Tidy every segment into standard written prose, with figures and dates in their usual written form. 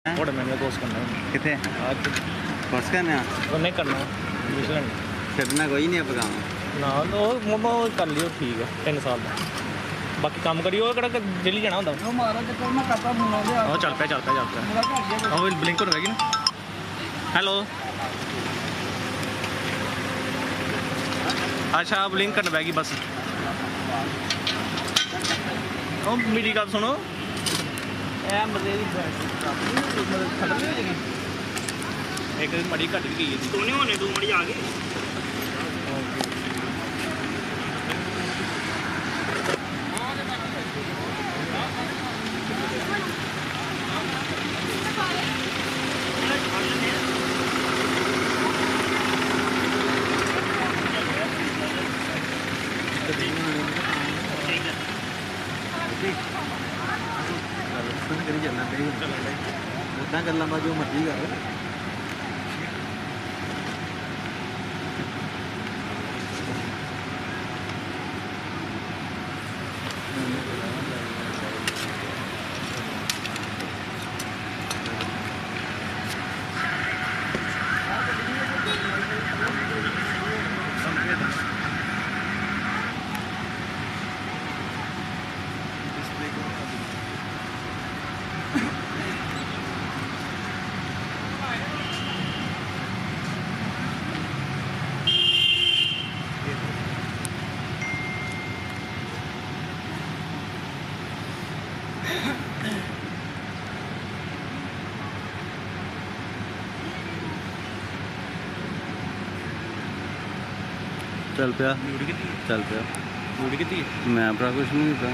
घोड़े मैंने कोर्स करना कितने आज कोर्स करने नहीं करना न्यूजीलैंड छड़ना कोई नहीं आप काम ना मम्मा कर लियो ठीक है 3 साल का बाकी काम करियो दिल्ली जाना होंगे चल पे ब्लिंक होने लगी ना हेलो अच्छा ब्लिंक करने बैगी बस मेरी गल सुनो एक मड़ी घट भी गई तू नहीं होने तू मड़ी आ गई करी चलना उदा कर लंबा जो मर्जी कर चल पिया चल पिया मैं भरा कुछ नहीं होता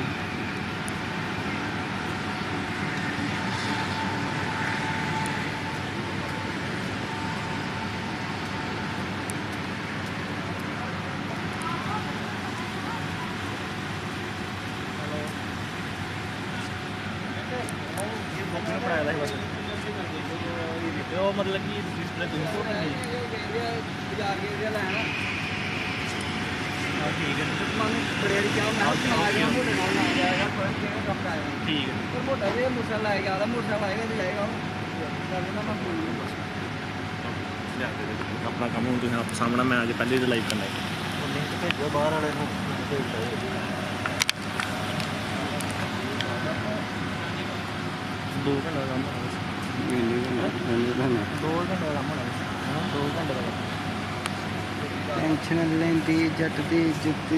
मतलब कि ठीक है अपना काम हूँ तुम आप सामना मैं अज पहले तो लाइव करना भेजो बाहर वाले 2 घंटे का काम 2 घंटे का काम 2 घंटे का टेंशन लेंदी जट दी जुत्ती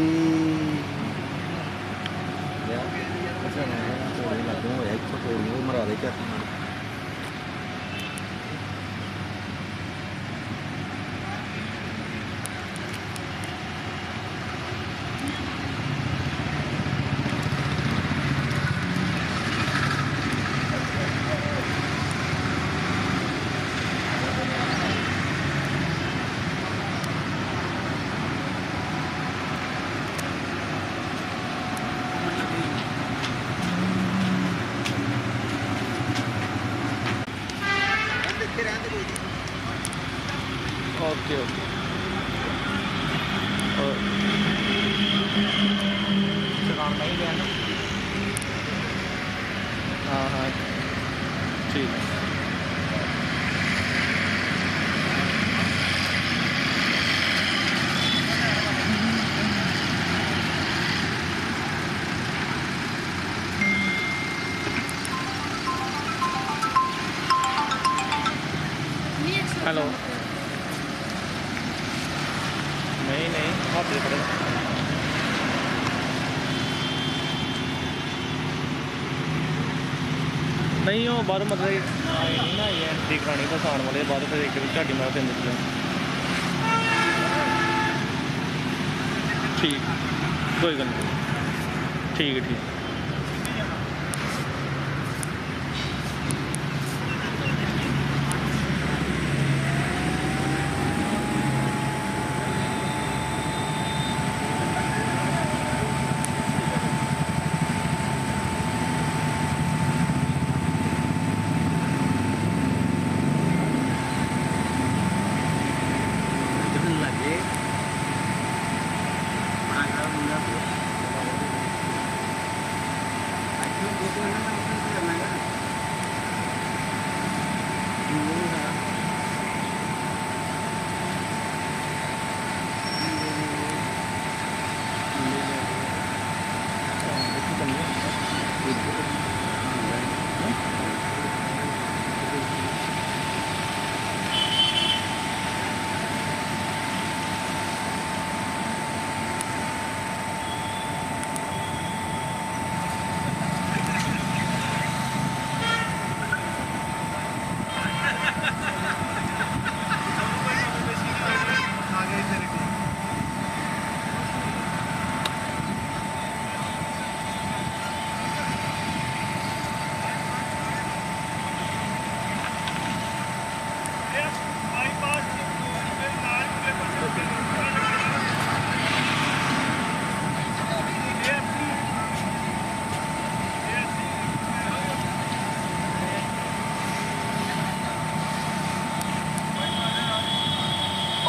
मरा दे क्या ओके ओके चलान नहीं गया ना हाँ हाँ ठीक है हेलो नहीं हाथ दे पड़ेगा नहीं वो बाहर मतलब आए नहीं ना ये एंट्री करानी बस आने वाले बाहर फिर एक झाड़ी मार देंगे ठीक कोई गल नहीं ठीक है ठीक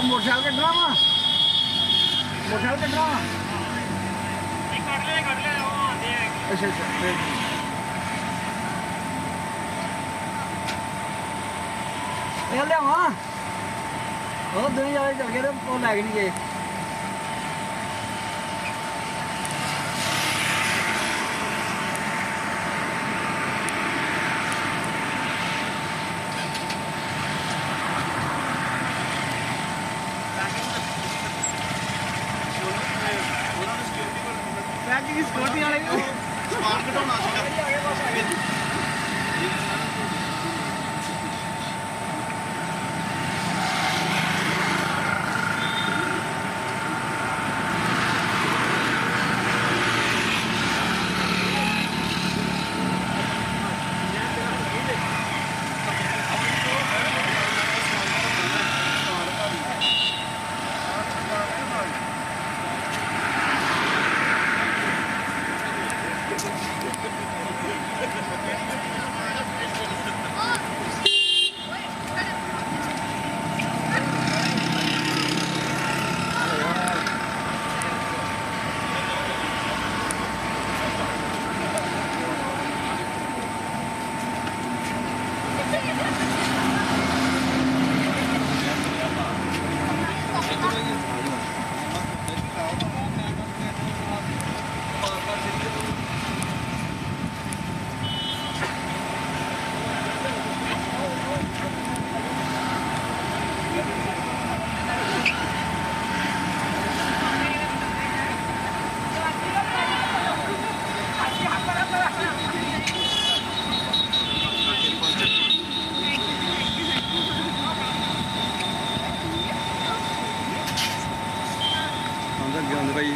मोटरसाइकिल कटना वा मोटरसाइकिल कटना वा अच्छा अच्छा लिया दोवें जाने चल गए तो लैके नहीं गए सिक्योरिटी वाले समान घटाना भाई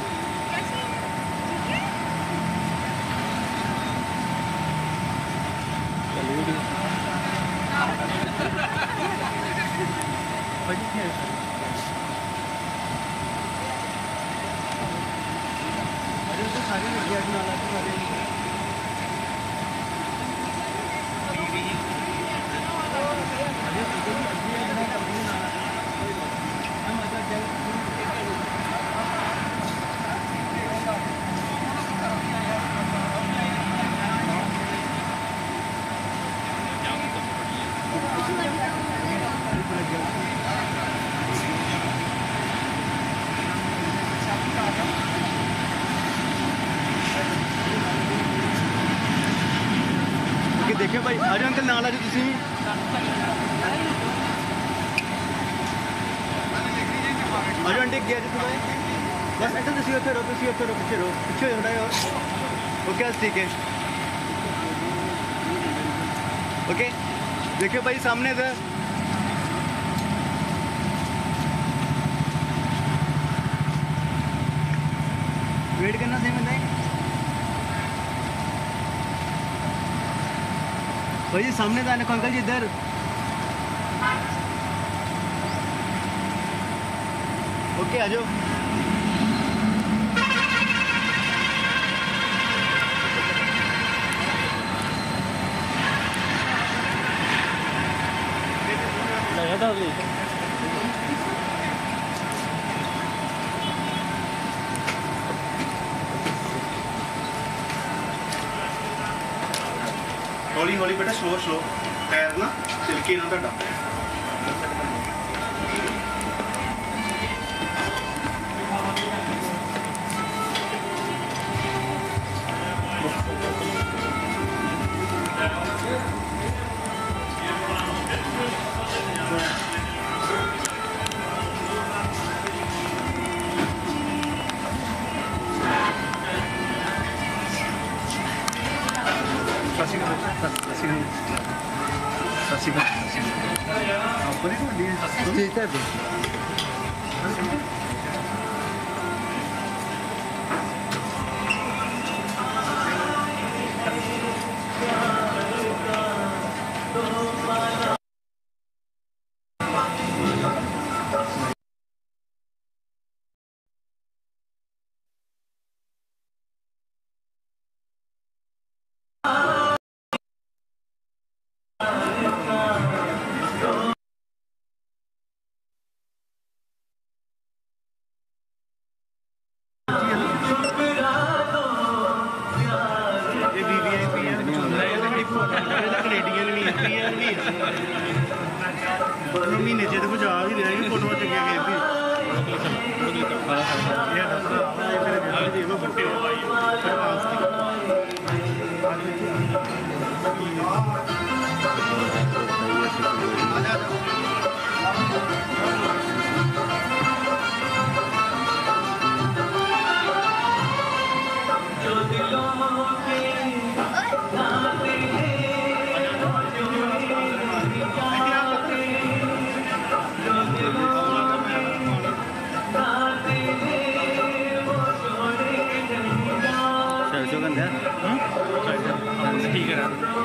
देखियो भाई आज अंकल नाल आज तुसी आज आंटी गया जी भाई बस अंकल तुसी उधर रहो पीछे थोड़ा और ओके ठीक है ओके देखियो भाई सामने इधर वेट करना सही में भाई जी सामने था अंकल जी इधर ओके आ जाओ हौली हौली बेटा स्लो स्लो टायर ना तिलके ना ਤੁਹਾਡਾ ठीक है महीने च कुछ आ भी रहा फोटो चंगिया गई ठीक है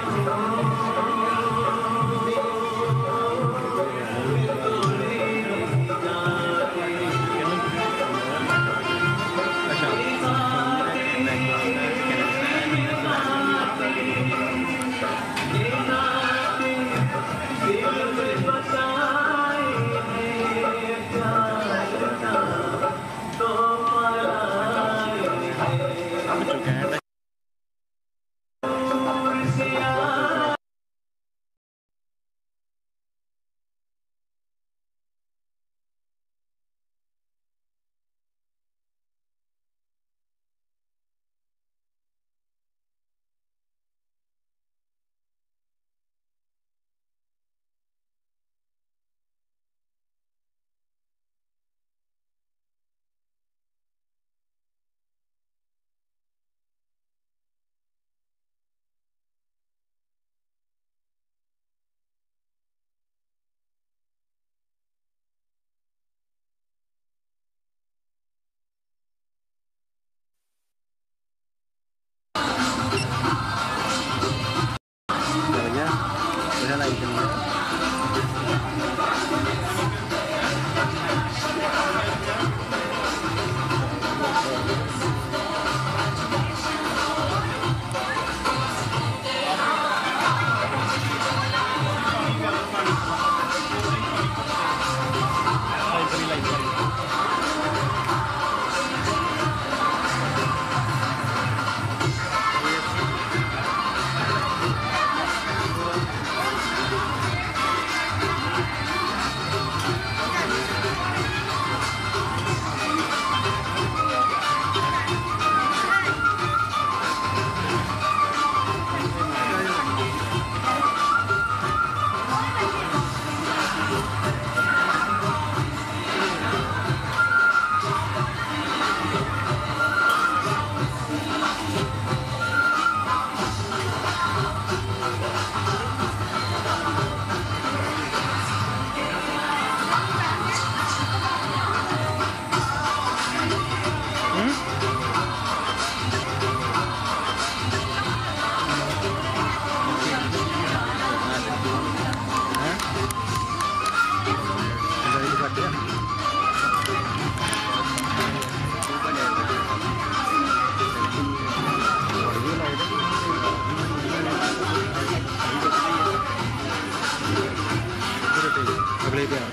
अगले पे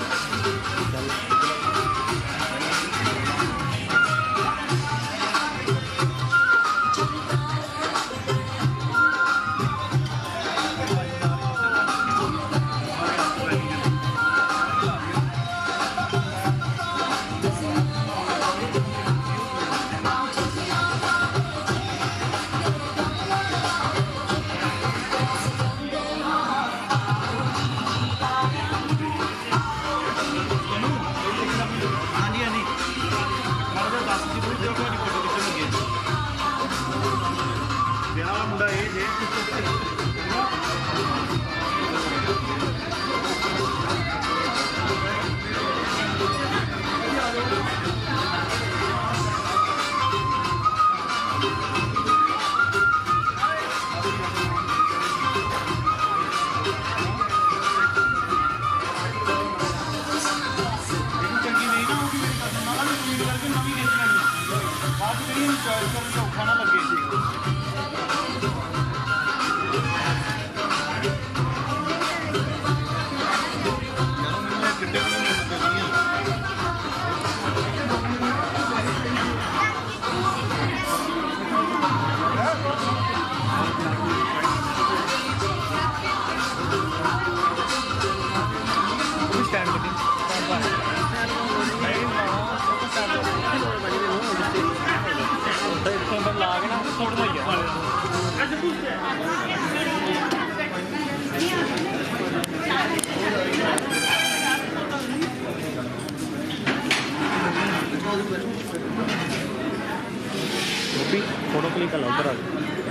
निकल उधर आ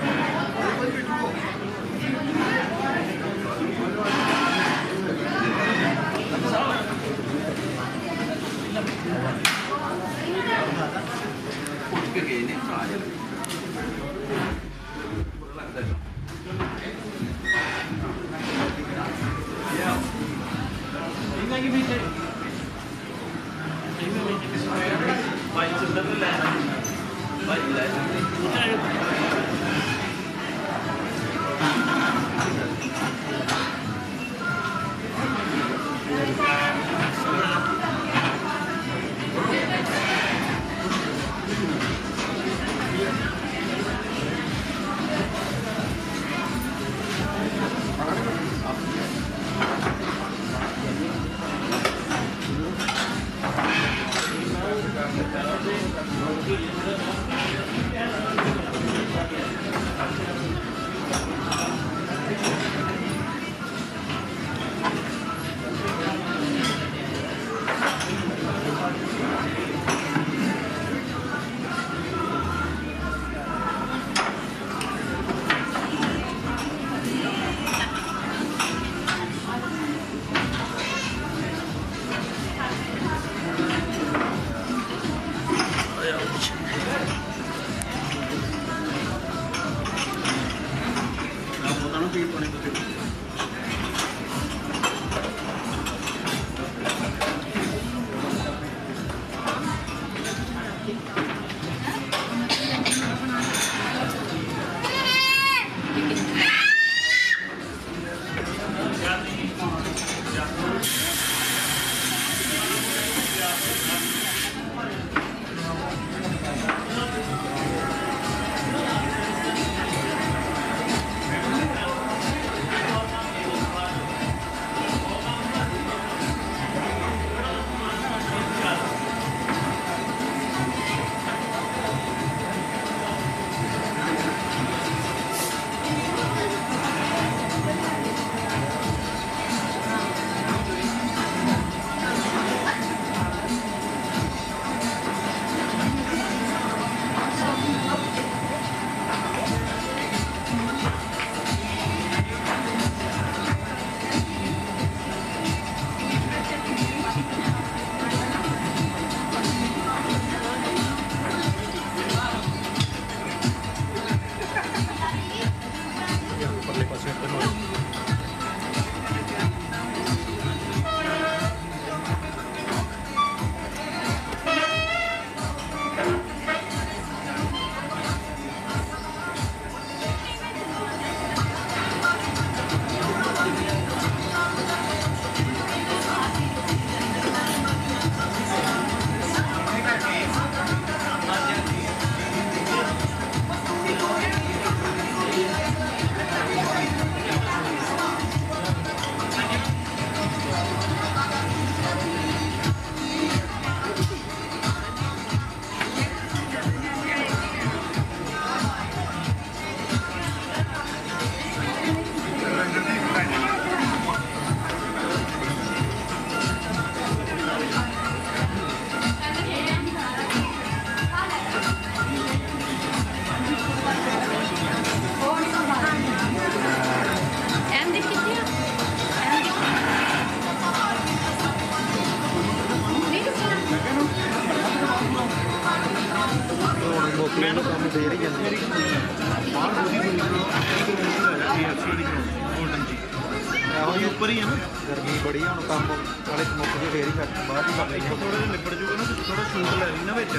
ऊपर ही है ना गर्मी बड़ी है हम काम वाले मुक के फिर ही बाहर ही करते हैं थोड़ा निपट जूगा ना थोड़ा छूट ले रही ना विच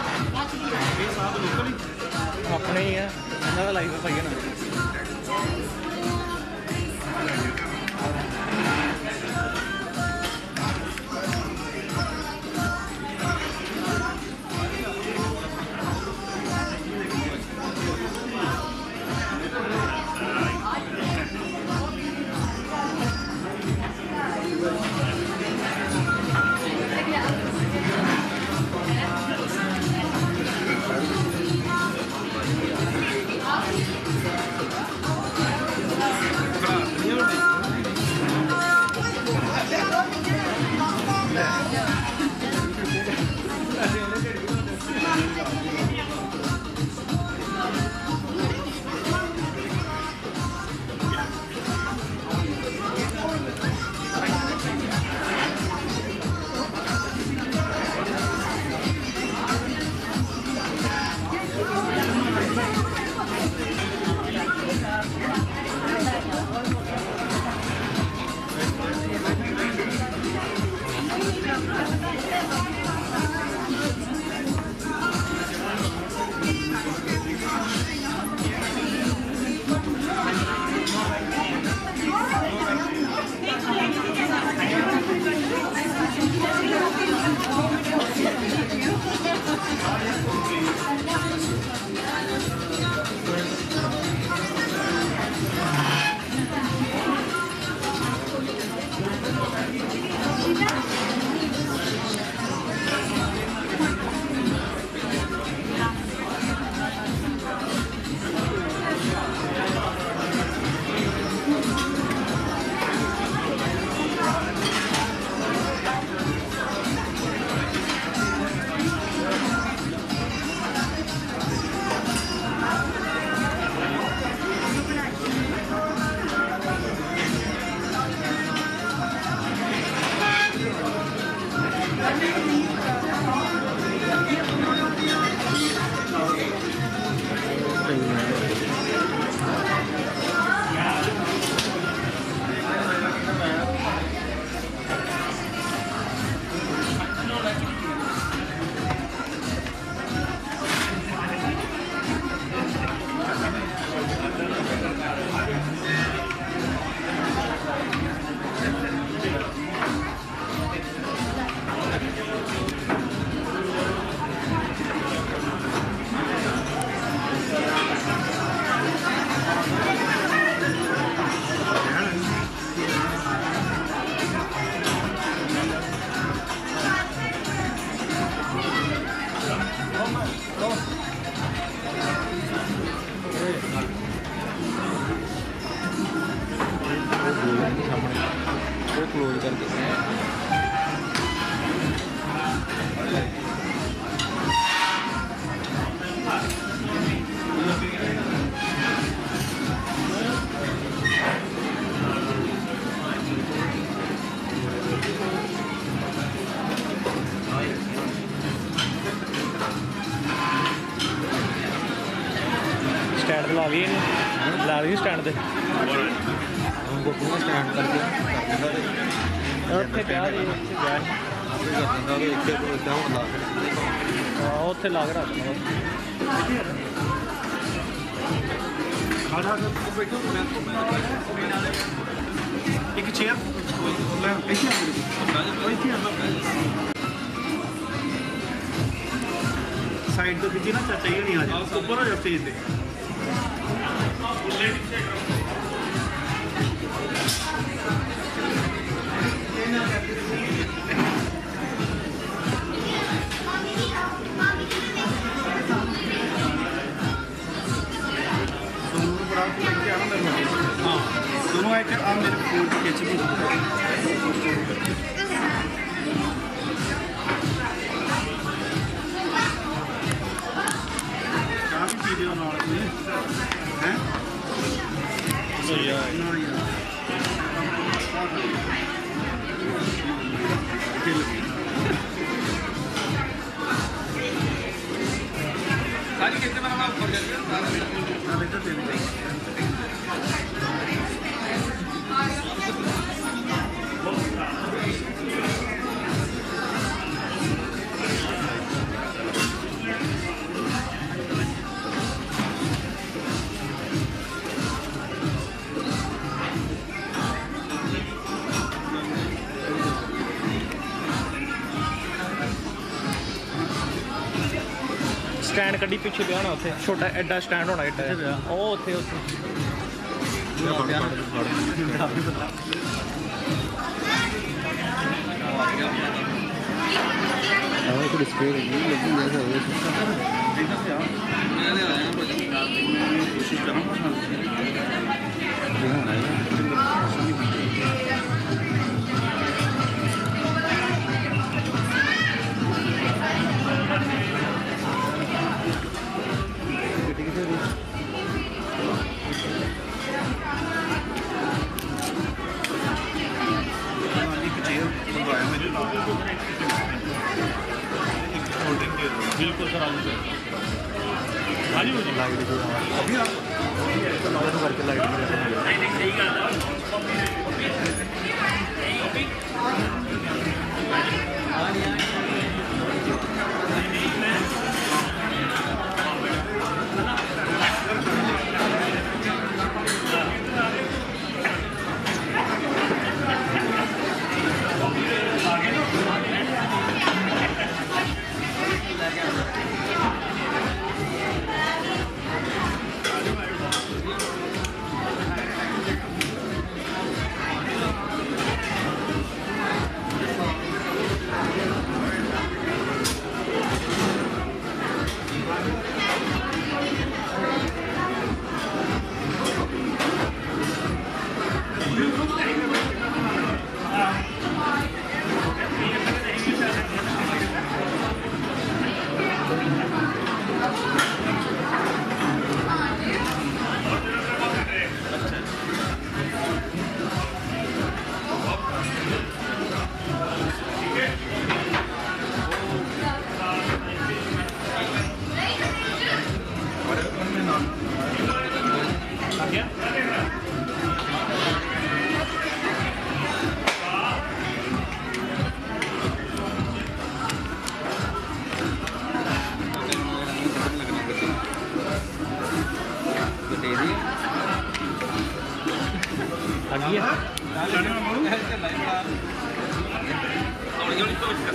ये साहब लोकल ही अपने ही है इन्होंने लाइव पाई है ना वो क्लोज करके स्टैंड ला गई ला दी स्टैंड से स्टैंड करके ਉੱਥੇ ਪਿਆ ਜੀ ਉੱਥੇ ਪਿਆ ਉੱਥੇ ਲਾ ਕੇ ਰੱਖ ਦੇਣਾ ਇੱਕ ਚੇਅਰ ਲੈ ਇੱਥੇ ਸਾਈਡ ਤੋਂ ਖਿੱਚੀ ਨਾ ਚਾਚਾ ਹੀ ਨਹੀਂ ਆ ਜਾ ਉੱਪਰ ਹੋ ਜਾ ਸਟੇਜ ਤੇ हाँ दोनों आइटम आप मेरे फोन के खींच भी काफ़ी चीज़ें हैं सारी कितने में आप कर देंगे स्टैंड कड्डी पिछे पिया होना उत्थे छोटा एडा स्टैंड होना एडा ओ उत्थे उत्थे डिस्प्ले लगी बिल्कुल सर आलू सर हाँ जी लाइट अभी करके लाइट सही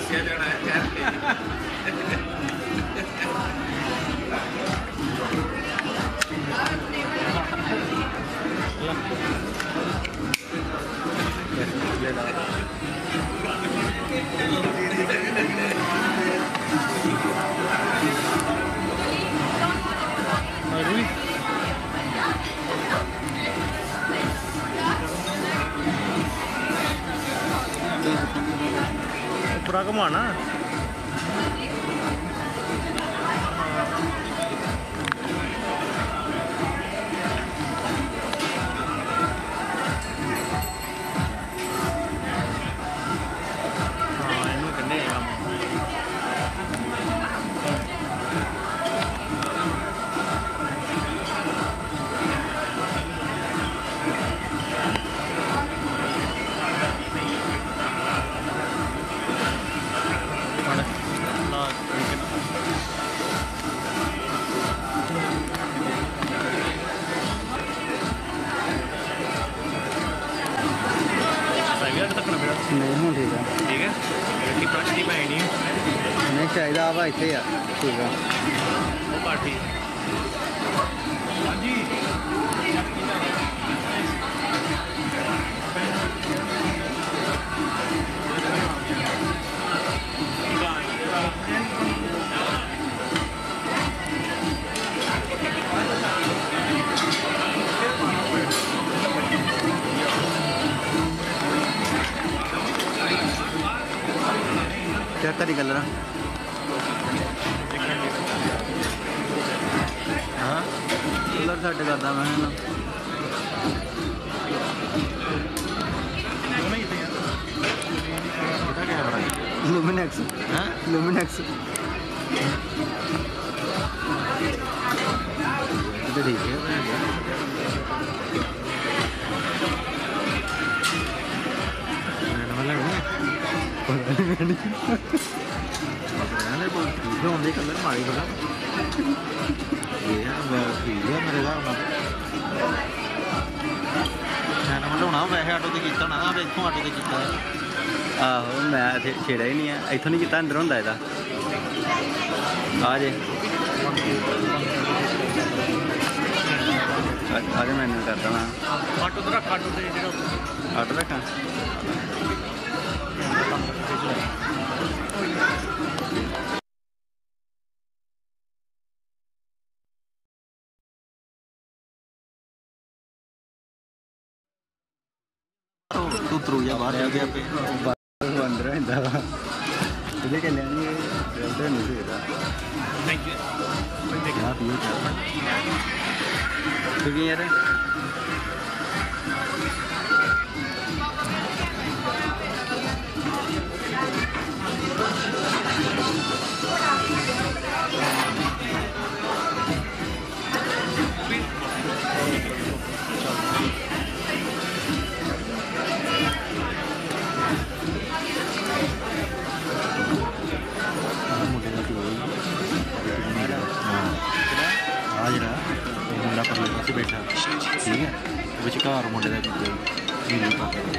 ਦੱਸਿਆ ਜਾਣਾ ਹੈ ਕਹਿ ਕੇ पूरा घुमाना नहीं हूँ ठीक है ठीक है कि ब्रश की मैं नहीं नहीं चाहिए आप इतने यार ठीक है वो पार्टी हाँ जी क्या करी कलर हाँ कलर सेट करता मैं ना लुमिनेक्स हाँ लुमिनेक्स तो ठीक है ਹੁੰਦੇ ਕਲਰ ਮਾਰੀ ਬਗਾ ਇਹ ਮੈਂ ਠੀਕ ਹੈ ਮੇਰੇ ਦਾ ਹੁਣ ਮੈਂ ਬਣਾਉਣਾ ਵੈਸੇ ਆਟੋ ਤੇ ਕੀਤਾ ਨਾ ਇੱਥੋਂ ਆਟੋ ਤੇ ਕੀਤਾ आहो मैं छेड़ा ही नहीं है इथों नहीं किया अंदर होंगे ਇਹਦਾ आ जे आगे मैंने करता ना आटो तो रख आटो ते ऑटो रखा ਤੂੰ ਤਰੂ ਜਾ ਬਾਹਰ ਜਾ ਕੇ ਆਪੇ अंदर होंगे ਇਹਦੇ ਚੱਲਿਆ ਨਹੀਂ ਰਲਦਾ ਨਹੀਂ ਸੀ ਇਹਦਾ थैंक यू क्या पियो क्या क्योंकि यार ਮੁੰਡਾ ਪਰਲੇ ਪਾਸੇ ਬੈਠਾ ਠੀਕ ਹੈ ਵਿਚਕਾਰ ਮੁੰਡੇ ਦਾ ਨੀਲੀ ਪਾ ਕੇ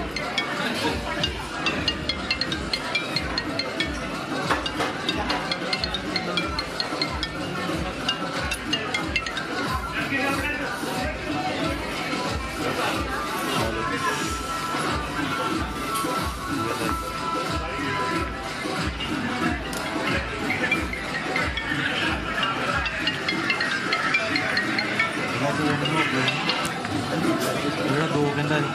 ਜਿਹੜਾ ਦੋ ਕਹਿੰਦਾ ਸੀ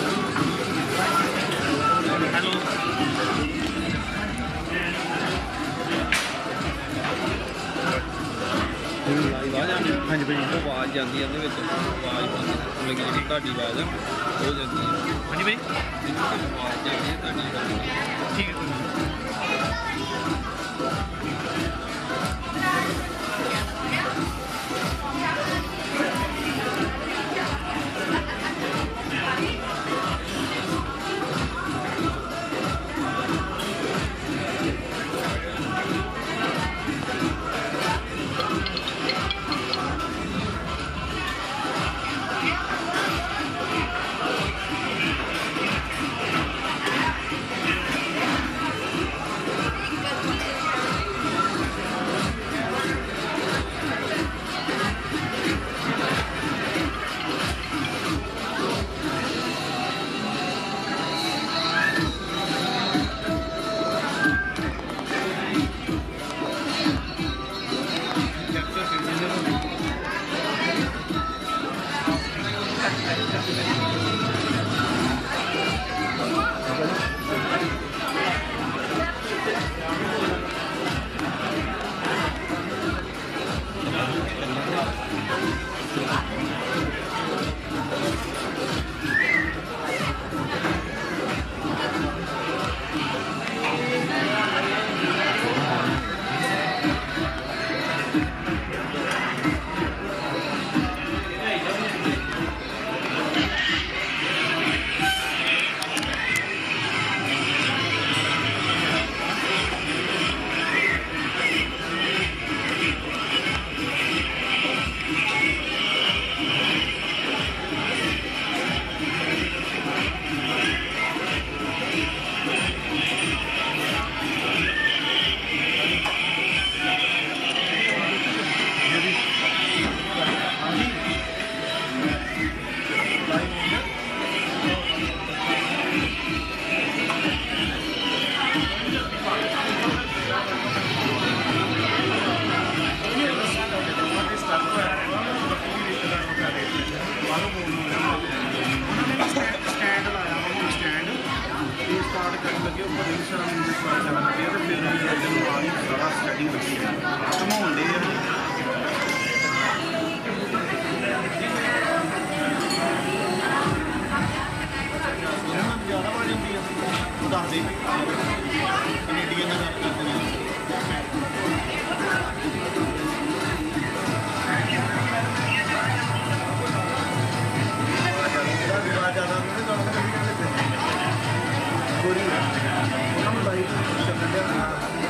हेलो ਹਾਂਜੀ ਭਾਈ ਆਵਾਜ਼ ਜਾਂਦੀ ਆ ਉਹਦੇ ਵਿੱਚ ਆਵਾਜ਼ ਬੰਦ ਲੱਗੀ ਜਿਹੜੀ ਤੁਹਾਡੀ ਆਵਾਜ਼ ਆ ਉਹ ਜਾਂਦੀ ਆ हाँ जी भाई ਆਵਾਜ਼ ਜਾਂਦੀ ਆ ਤੁਹਾਡੀ ठीक है ਸਟਾਰਟ ਕਰਨ ਲੱਗੇ ਉਹ ਰੀਲ ਸਾਰਾ ਮਿਊਜ਼ਿਕ ਸਟਾਰਟ ਕਰਨ ਲੱਗੇ ਤੇ ਫਿਰ ਵੀ ਇਹਦੇ ਨਾਲ ਹੀ ਸਾਰਾ ਸਟੱਡੀ ਲੱਗੀ ਹੈ ਘਮਾਉਣ ਦੇ ਆ ਜ਼ਿਆਦਾ ਬਣ ਜਾਂਦੀ ਆ ਉਹ ਦੱਸ ਦੇ ਕੈਨੇਡੀਅਨ ਨਾਲ ਗੱਲ ਕਰਦੇ ਆ ਜ਼ਿਆਦਾ ਗੋਰੀ ਉਹਨਾਂ ਨੂੰ ਲਾਈਟ ਚੱਲਣ ਡਿਆ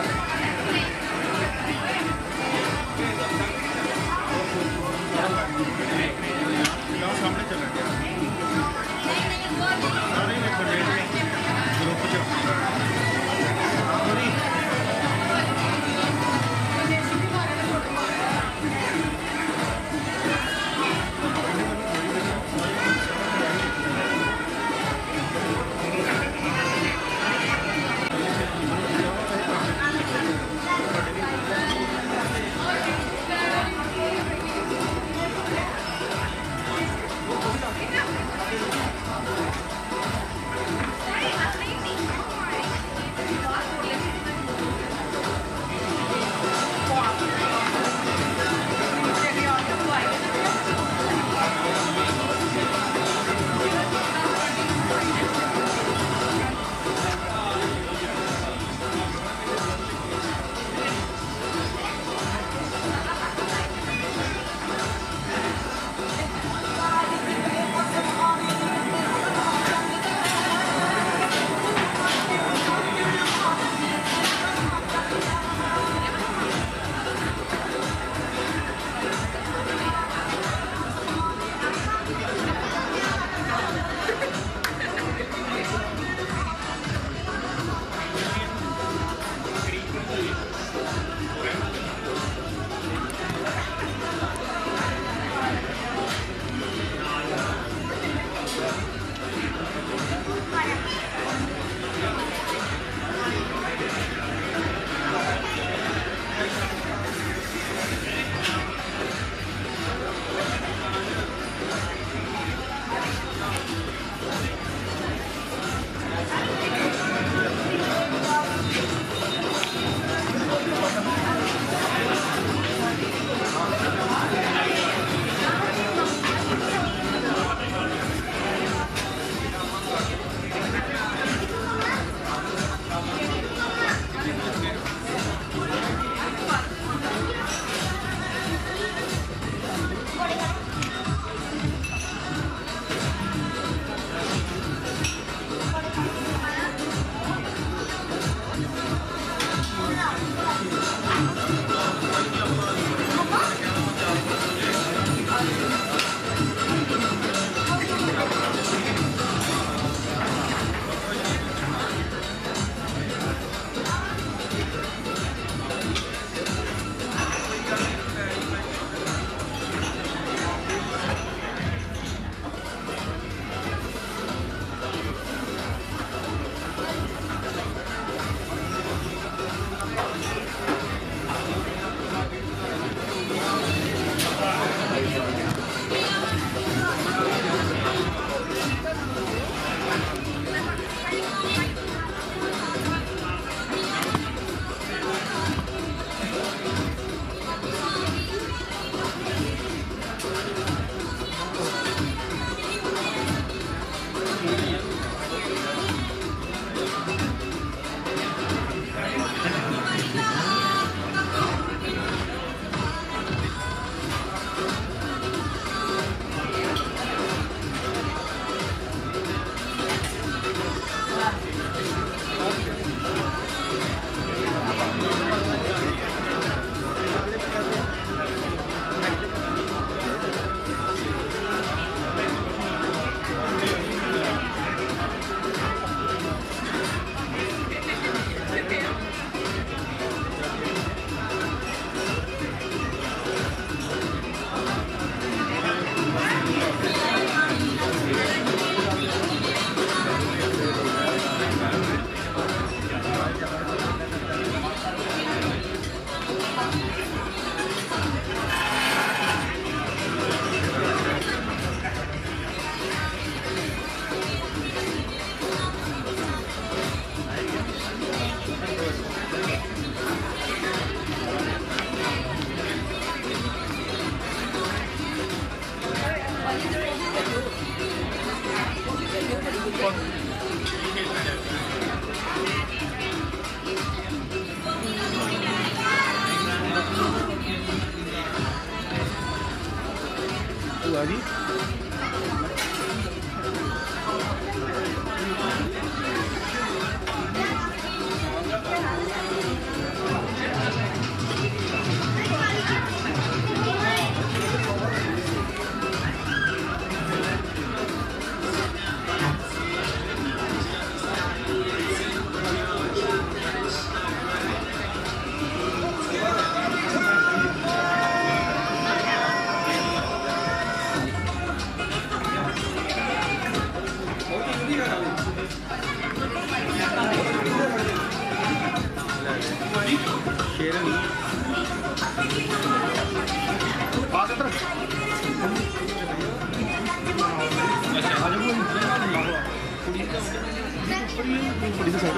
ਸਾਹਮਣੇ ਚੱਲਣ ਡਿਆ ਸਾਰੇ ਵੇਖਣ ਡੇ ਗਰੁੱਪ ਚ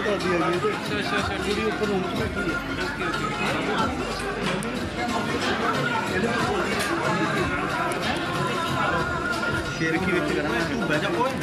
ਕਰਦੀ ਆ ਜੀ ਅੱਛਾ ਅੱਛਾ ਕੁੜੀ ਉੱਪਰ ਰੂਮ 'ਚ ਬੈਠੀ ਹੈ ਸ਼ੇਰ ਕੀ ਵਿੱਚ ਕਰਾਂ ਤੂੰ ਬਹਿ ਜਾ ਓਏ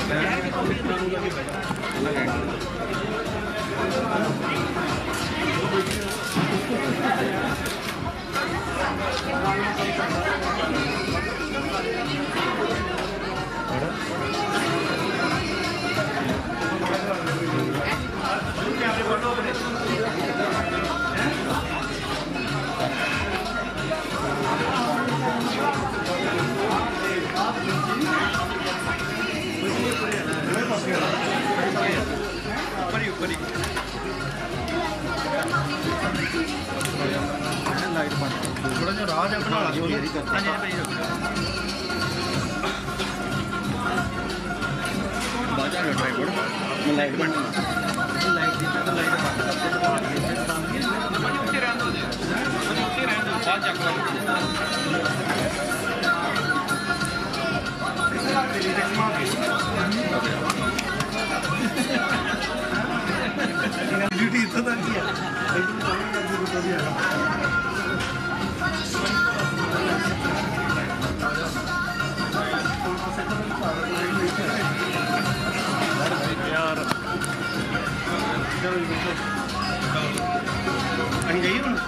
ਲਾਈਟ ਬੰਦ ਥੋੜਾ ਜਿਹਾ ਰਾਹ ਜਿਹਾ ਬਣਾ ਲਿਓ ਹਾਂਜੀ ਭਾਈ ਬਾਅਦ ਆ ਡਰਾਈਵਰ ਮੈਂ ਲਾਈਟ ਬੰਦ ਲਾਈਟ ਦੀ ਤਾਂ ਲਾਈਟ ਬੰਦ ਕਰਕੇ ਦਿਖਾ ਦਈਏ ਫਿਰ ਉੱਤੇ ਰਹਿਣ ਦੋ ਉੱਤੇ ਰਹਿਣ ਦੋ ਬਾਅਦ ਚੱਕ ਡਿਊਟੀ ਇੱਥੋਂ ਤੱਕ ਹੀ ਹੈ यार ਅਸੀਂ ਜਾਈਏ ਹੁਣ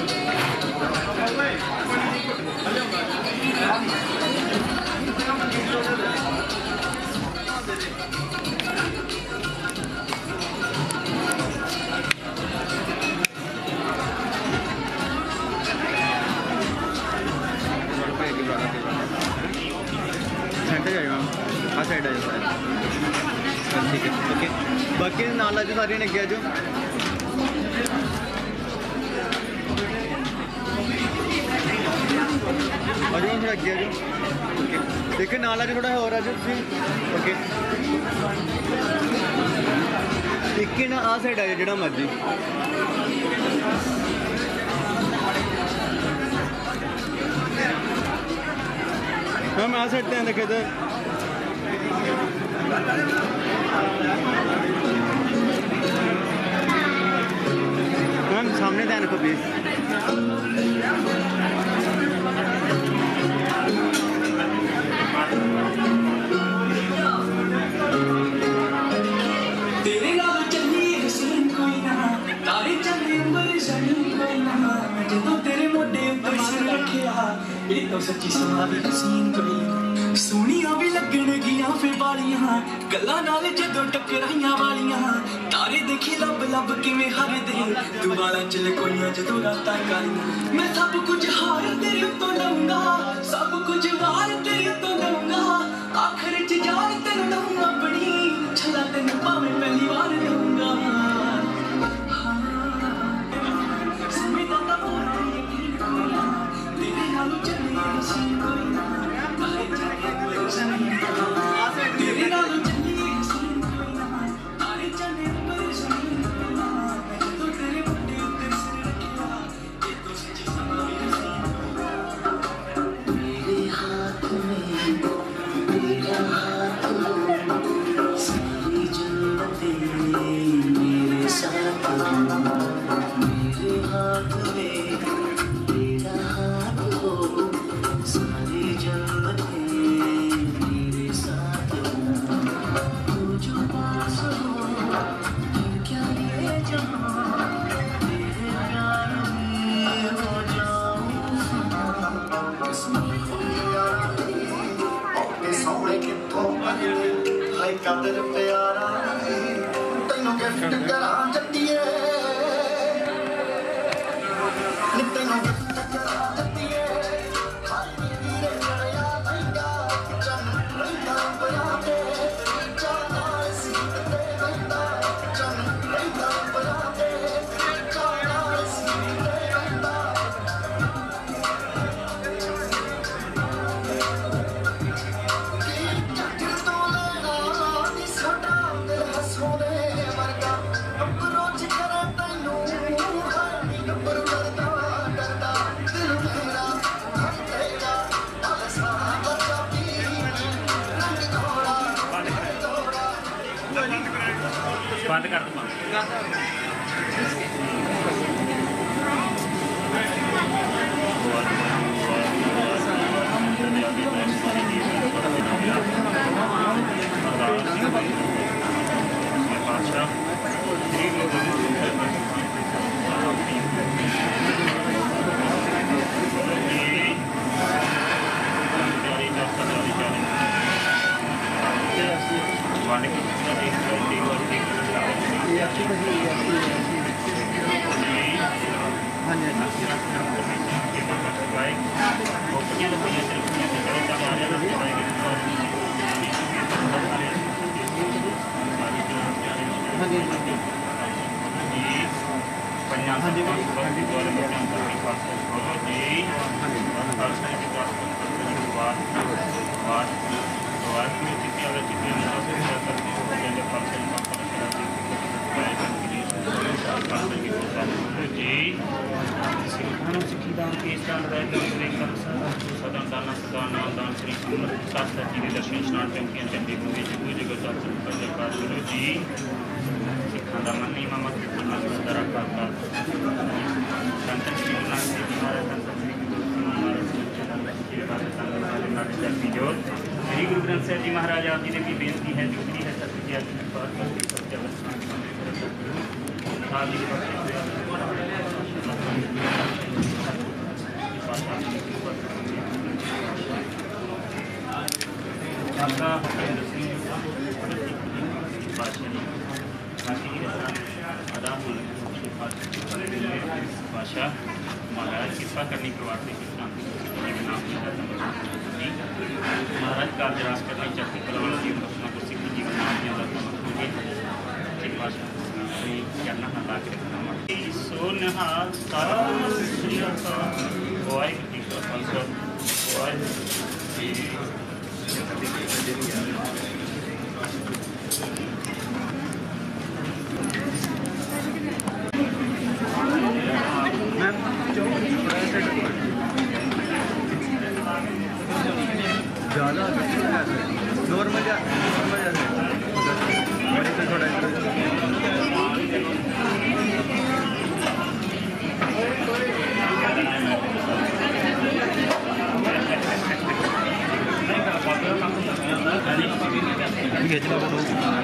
साइड आ जाओ। ठीक है ओके बाकी नाल आज सारी ने किया जो अजो थोड़ा किया जो ओके देखिए नाल आज थोड़ा और आज ओके एक ना आ साइड आ जाओ जिहड़ा मर्जी मैम आ साइड ध्यान रखे इधर मैम सामने ध्यान रखो प्लीज तेरे नाल चली हसीन कोई ना तारे चले अंबर जमीन कोई ना जदों तेरे मोढे उत्ते सिर रखिया ये तो सच्ची सुनावी हसीन कोई ना सोनिया भी लगन गियां फे वालियां गल्लां नाल जदों टकराइयां वालियां तारे देखी लब लब किवें हरदे तू वाला चल कोइयां जदों रातां कालियां मैं सब कुछ हार तेरे उत्तों लऊंगा सब कुछ वार तेरे उत्तों लऊंगा आखिर च जान तेरे लऊंगा अपनी छला तेनू भावें पहली बार लऊंगा समझदा ता पूरा यकीन कोई ना तेरे नालों चली हसीन कोई ना तेरे नालों चली हसीन कोई ना तारे चले अंबर जमीन कोई ना जदों तेरे मोढे उत्ते सिर रखिया ये तो सच्ची सुनावी हसीन मेरे हाथ में तेरा हाथ सारी जन्नतें मेरे साथ मेरे हाथ में तेरा हाथ हो सारी जन्नतें मेरे साथ तू जो पास हो फिर क्या ये जहां तेरे प्यार में हो जाऊं सोने कितों हाय कदर प्यारा तैनू गिफ्ट करा जट्टिए तैनू गिफ्ट करा जट्टिए हाय वीरे लड़या तैगा चन रैदा बराते जाना सीत ते रैदा चन रैदा बराते जाना सीत ते रैदा बंद कर दो श्री गुरु ग्रंथ साहिब जी महाराज आप जी ने भी बेनती है जोड़ी है सत्य आप जी पातशाह महाराज कृपा करनी परिवार की शांति नाम महाराज कार्य रास करनी चढ़ती कला वाला जीवन रखना को सिख जीवन नाम की अंदर पातशाह करना हटा के रखना सो निहाल श्री वाहिगुरू जी का खालसा वाहिगुरू जी ज़्यादा नॉर्मल या थोड़ा खींचना फोटो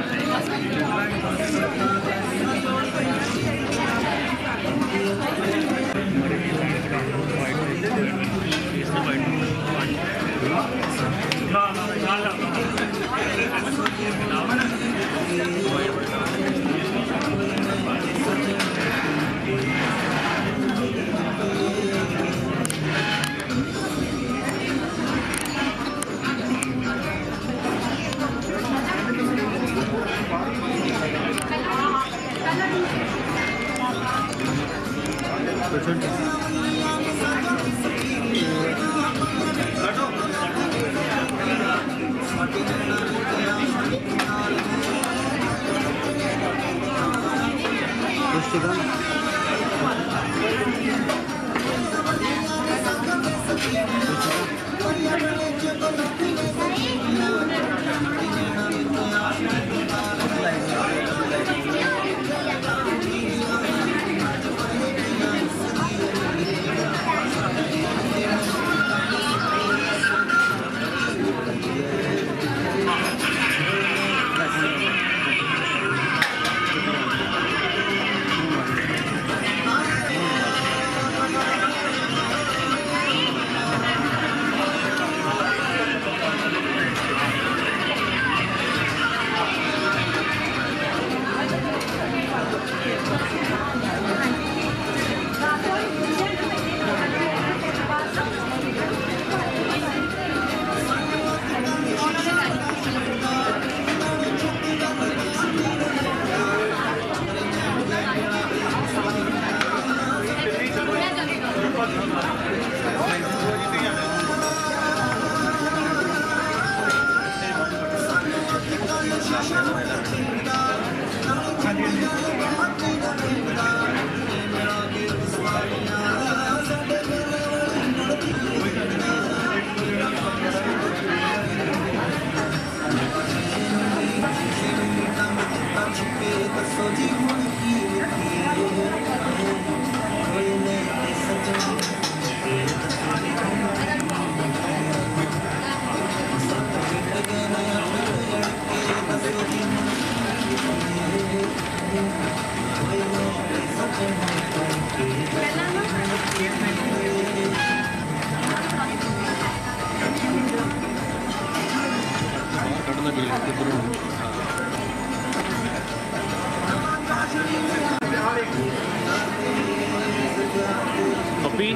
पप्पी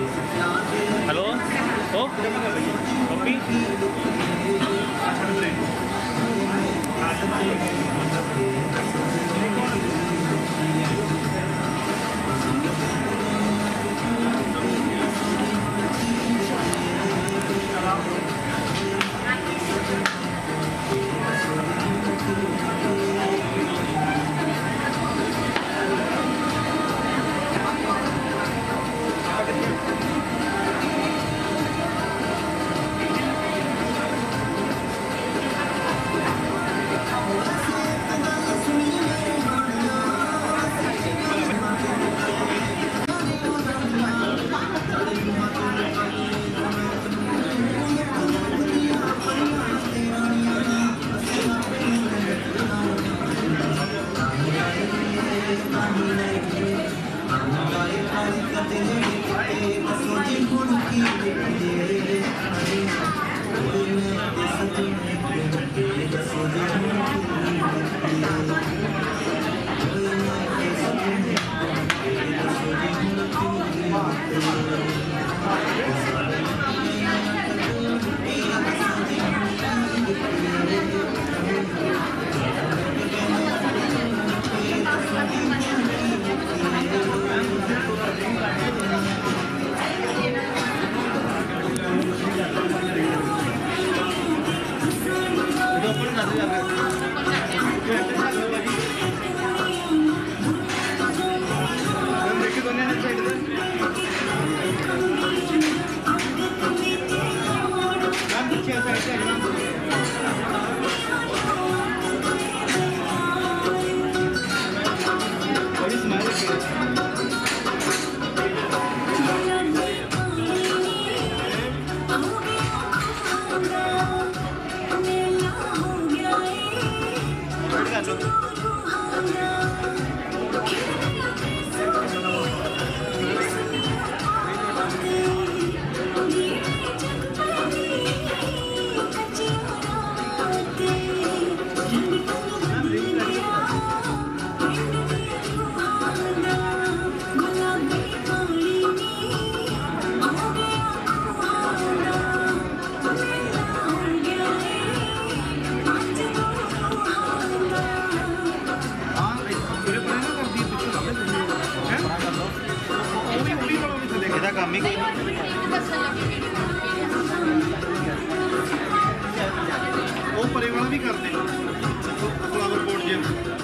हेलो ओ पप्पी ਕੰਮ ਹੀ ਕੋਈ ਨਹੀਂ ਉਹ ਪਰੇ ਵਾਲਾ ਵੀ ਕਰਦੇ ਫਲਾਵਰ ਪੋਟ ਜੇ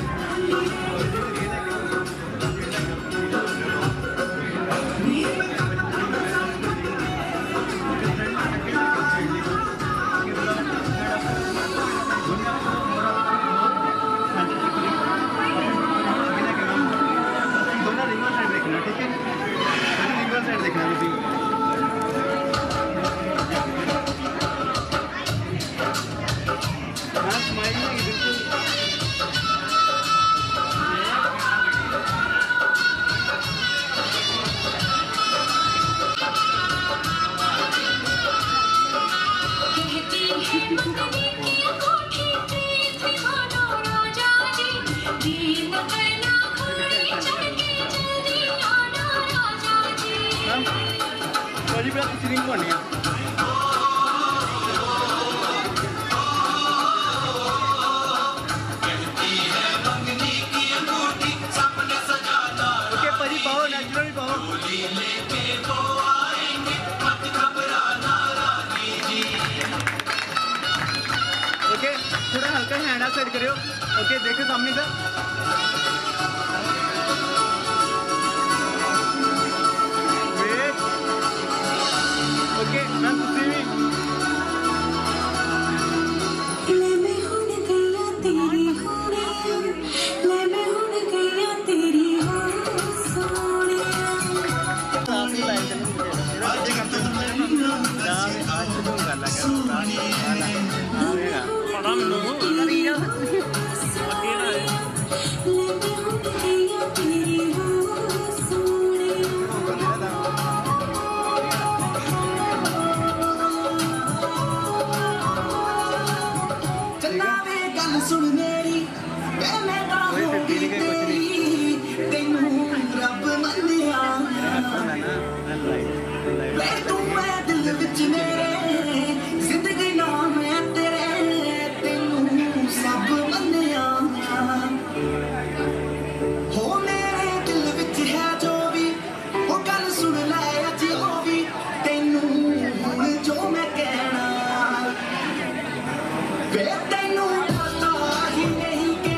ਭਾਜੀ ਪਹਿਲਾਂ ਤੁਸੀਂ ਰਿੰਗ ਪਾਉਣੀ ਆ ਓਕੇ ਭਾਜੀ ਪਾਓ ਨੈਚੁਰਲ ਹੀ ਪਾਓ ਓਕੇ ਥੋੜਾ ਹਲਕਾ ਹੈਂਡ ਆਪ ਸਾਈਡ ਕਰਿਓ ਓਕੇ ਦੇਖੋ ਸਾਹਮਣੇ ਦਾ ओके मैम तुसी भी ले मैं हुन गया तेरी होने ले मैं हुन गया तेरी हो सोनिया साथ ही लाइन चल आज ये करते हैं आज शुरू कर लगा पता मैनू करी जा ले मैं हुन गया तेरी हो सोनिया चलावे गल सुन मेरी मैं कोई फिर पीने का कुछ नहीं तेनू रब मन्निया वे तू है दिल विच मेरे जिंदगी नाम है तेरे तेनू सब मन्निया हो मेरे दिल विच है जो भी वो गल सुन ले अज ओ भी तेनू हुण जो मैं कहना वे तेनू पता ही नहीं कि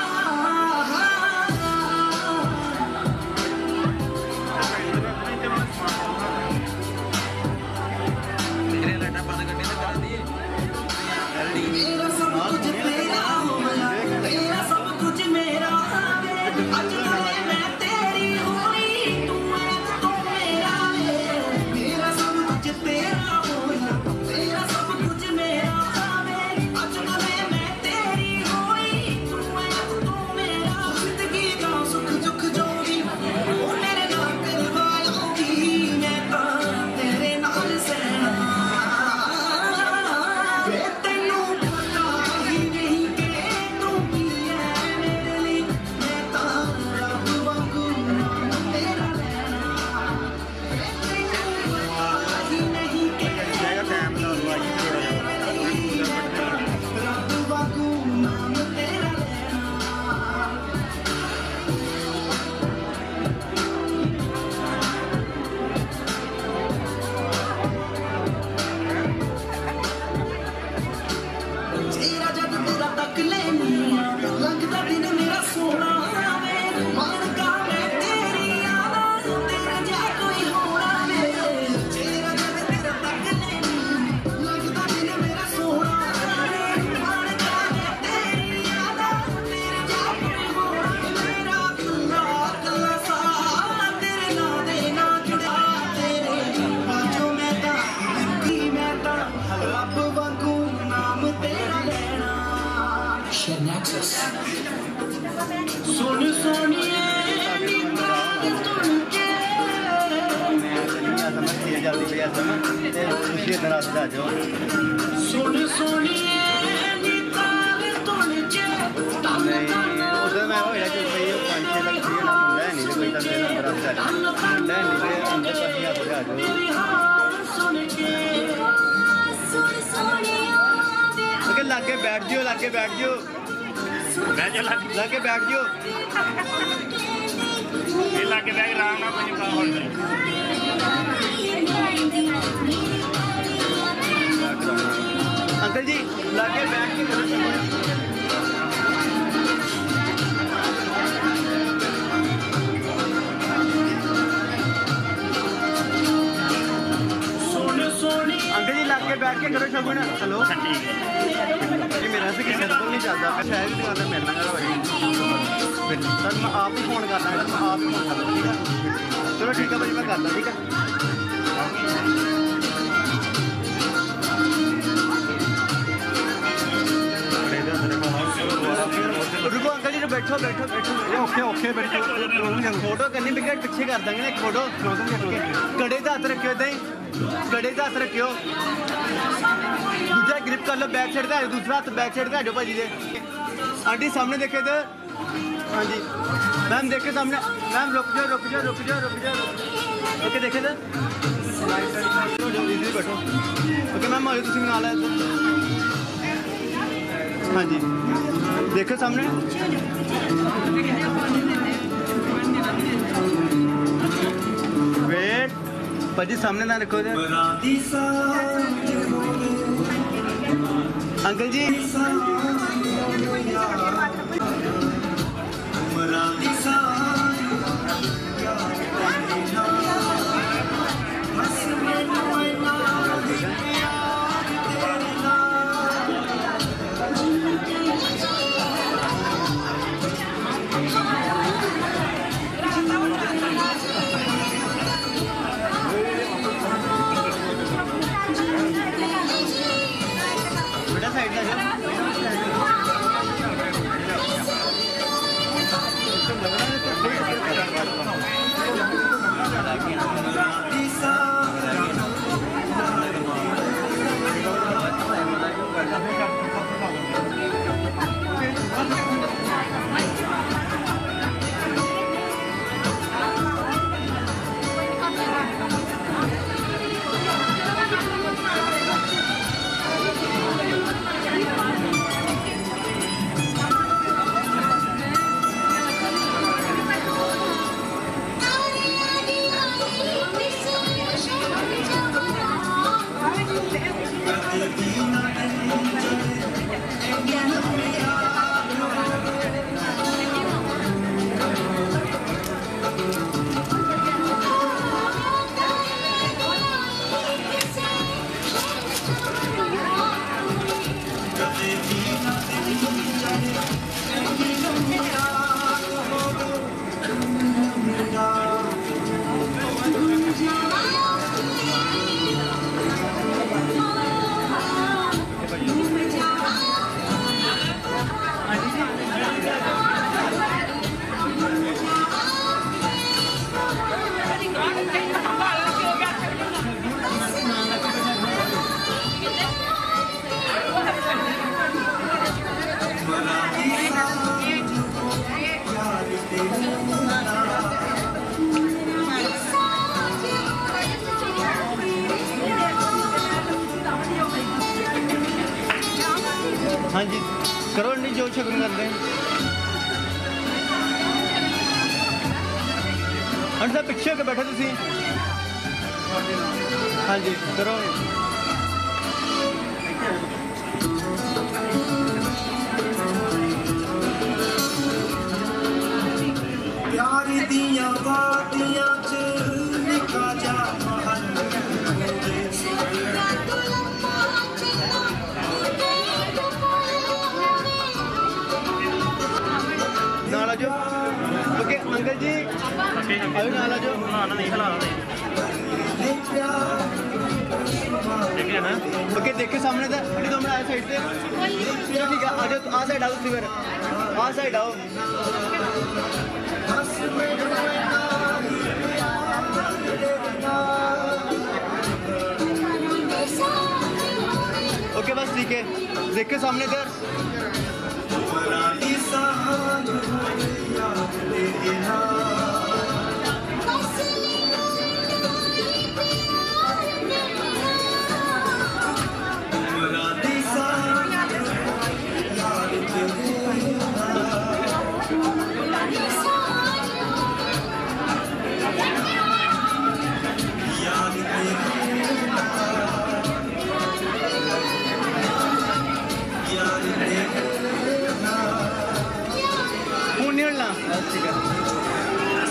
मेरा सब कुछ तेरा होया तेरा सब कुछ मेरा वे अज कले मैं तेरी होई तू है तो मेरा वे मेरा सब कुछ तेरा होया तेरा सब कुछ मेरा वे अज कले मैं तेरी होई तू है तो मेरा जिंदगी का सुख दुख जो भी वो मेरे नाल करवाओगी मैं तां तेरे नाल सहना वे तेनू पता ही नहीं कि तू की है मेरे लिए मैं तां रब वांगू नाम तेरा लेना वे तेनू पता ही नहीं कि टाइम ना हुआ जी रब वांगू नाम तेरा लेना तेरा जब तेरा तक लेनी लगता दिन मेरा सोना वे मान का मैं तेरी आवा तेरा जा कोई होना वे तेरा जब तेरा तक लेनी लगता दिन मेरा सोना वे मान का मैं तेरी आवा तेरा जा कोई होना मेरा कल्ला कल्ला सा तेरे ना देना जुड़ा तेरे बाजो मैं ता रब वांगू नाम तेरा लेना Nexus सुन सोनिए नी बात सुन के समझ जल्दी भैया समझ खुशी नाराज आ जाओ सुन सोनिए नी बात सुन के उधर मैं होया जो भाई 5-6 लाख रुपया ना मुंडा नहीं कोई तो मेरा नाराज आ जाओ मुंडा नहीं अंदर पर ही आ जाओ सुन के सुन सोनिया ओके लाके बैठ जाओ ਬਹਿ ਜਾ ਲੱਗ लाके बैठ जाओ ਇਹ ਲੱਗ ਬੈਗ ਆਰਾਮ ਨਾਲ ਕੋਈ ਕੰਮ ਹੋਣਾ बैठ के करो शगुन। हेलो ठीक है जी, मेरा से किसी को नहीं चलता, मैं शहर की दुकान पर मिलना भाई। फिर सर मैं आप ही फ़ोन करना है, मैं आप ही फ़ोन करना, ठीक है? चलो ठीक है भाई, मैं करता, ठीक है? रुको अंकल जी, बैठो बैठो बैठो। ओके ओके बैठो। फोटो करनी बिगड़ पीछे कर देंगे ना एक फोटो। कड़े का हाथ रखियो, इतना ही कड़े का हाथ रखियो। दूसरा ग्रिप कर लो, बैक साइड का, दूसरा हाथ बैक साइड का हटो भाजी दे। आंटी सामने देखे थे? हाँ जी मैम, देखे सामने। मैम रुक जाओ रुक जाओ रुक जाओ रुक जाओ। ओके देखे थे? बैठो। ओके मैम आइए, तुम नाल है तो। हाँ जी देखो सामने। वेट भाजी, सामने ना रखो इधर। अंकल जी बेटा साइड में आ हाँ जी करो नहीं जो शगुन करते हैं। अंडा पीछे होकर बैठो तुसी। हाँ जी करो। प्यार दिया बातियां च निका जा नाला जो। ओके अंकल जी अभी नाला जो। नहीं खिला ठीक है ना? ओके देखे सामने था अभी तो हमारा साइड से। चलो ठीक है आ जाओ, आ साइड आओ तुसी फिर, आ साइड आओ। ओके बस ठीक है, देखे सामने इधर। फोन नहीं उड़ना ठीक है।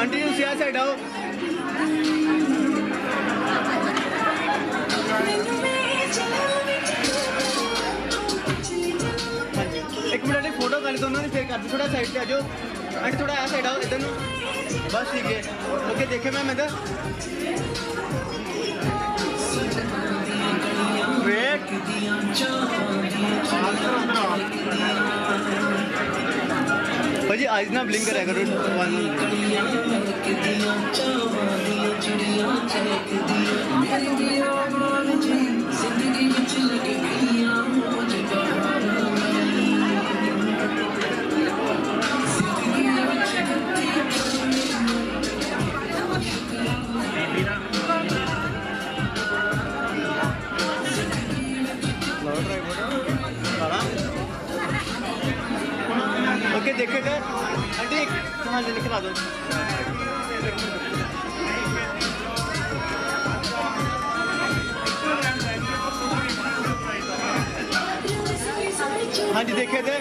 आंटी जी उसी साइड आओ। एक मिनट फोटो कर दोनों ने फिर कर दो, थोड़ा साइड पे आ जाओ आंटी, थोड़ा आ साइड आओ इधर नु, बस ठीक है। ओके देखे मैम इधर वेट भाजी आज ना ब्लिंक कराया करो ओके देखेगा आंटी हाँ जी निकला दो। हाँ जी देखे थे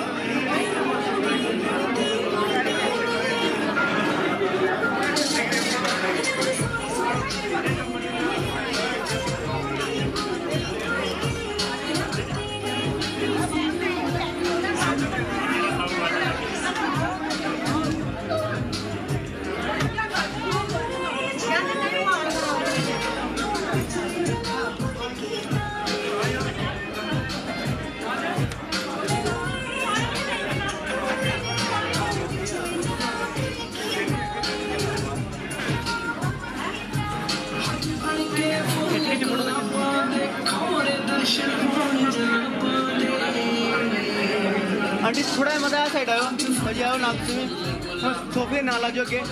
आंटी थोड़ा मतलब साइड आओ भाजी, आओ ना तुम्हें सोफे नाला जो के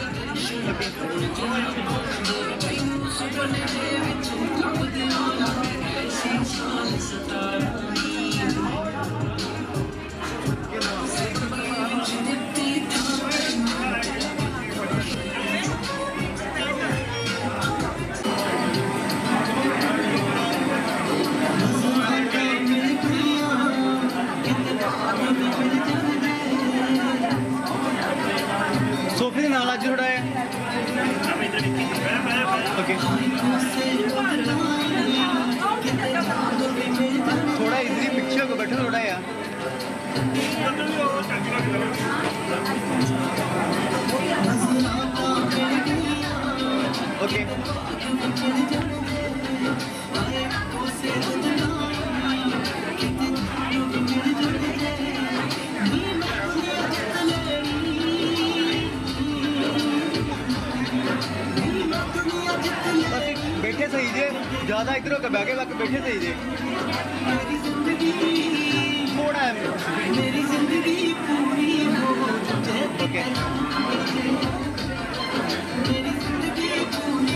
सोफे नाला जो थोड़ा है ओके थोड़ा इधर पिक्चर को बैठो थोड़ा यार ओके बैठे सही जे ज्यादा इधर होकर बैठे बाकी बैठे सही जे थोड़ा है मेरी जिंदगी पूरी ओके मेरी जिंदगी पूरी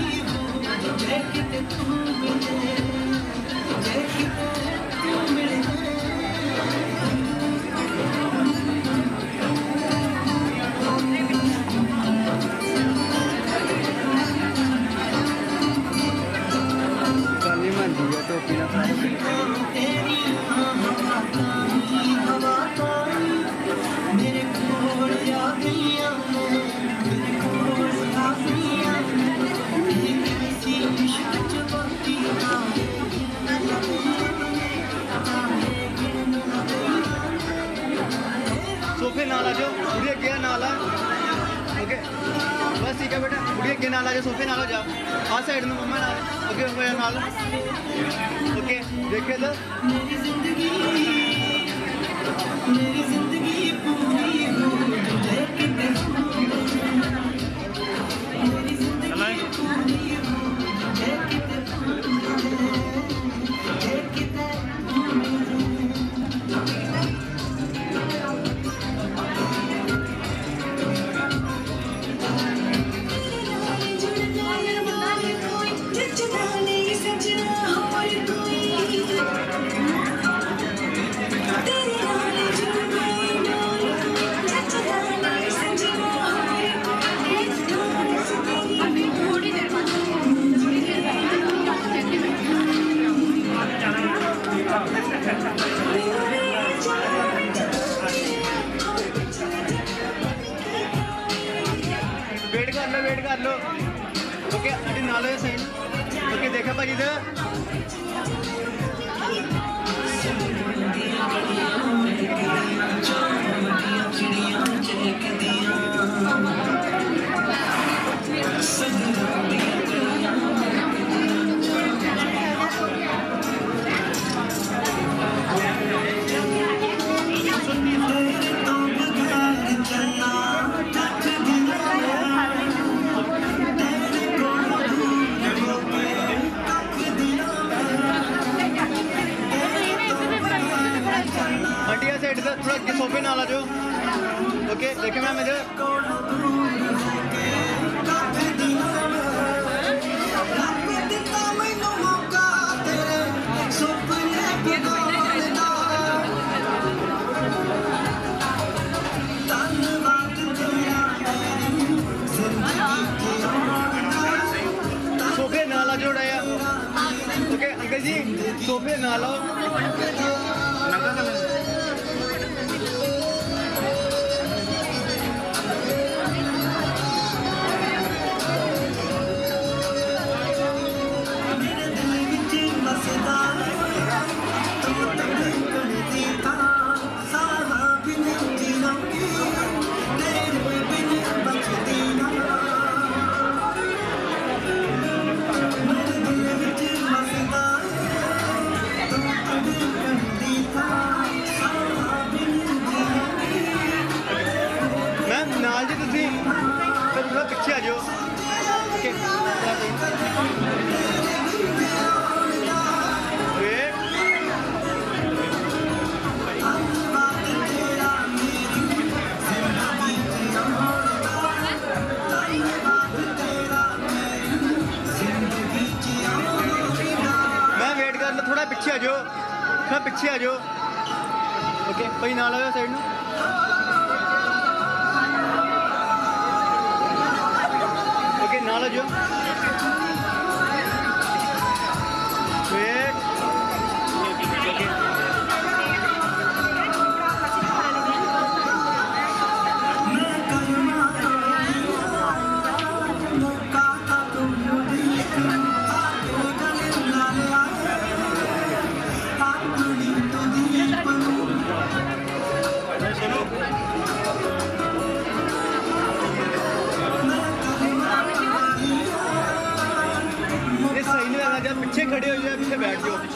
सोफे नाला जो बुढ़िया गया नाला ओके बस ठीक है बेटा बुढ़िया गया नाला जो सोफे नाला जाओ आ साइड में मम्मा नाल ओके होया नाल ओके देखे तो मेरी जिंदगी पूरी हो भाजी इधर साइड से थोड़ा सोफे नाल आ जाओ। ओके देखिए मैम इधर सोफे नाल आ जोड़ा या ओके अंकल जी सोफे नाल आओ। पीछे आ जाओ। ओके मैं वेट कर लो थोड़ा पीछे आ जाओ थोड़ा पीछे आ जाओ। ओके भाई ना लगाओ साइड में। नाला जो वेट पीछे खड़े हो जाए पीछे बैठ जाओ।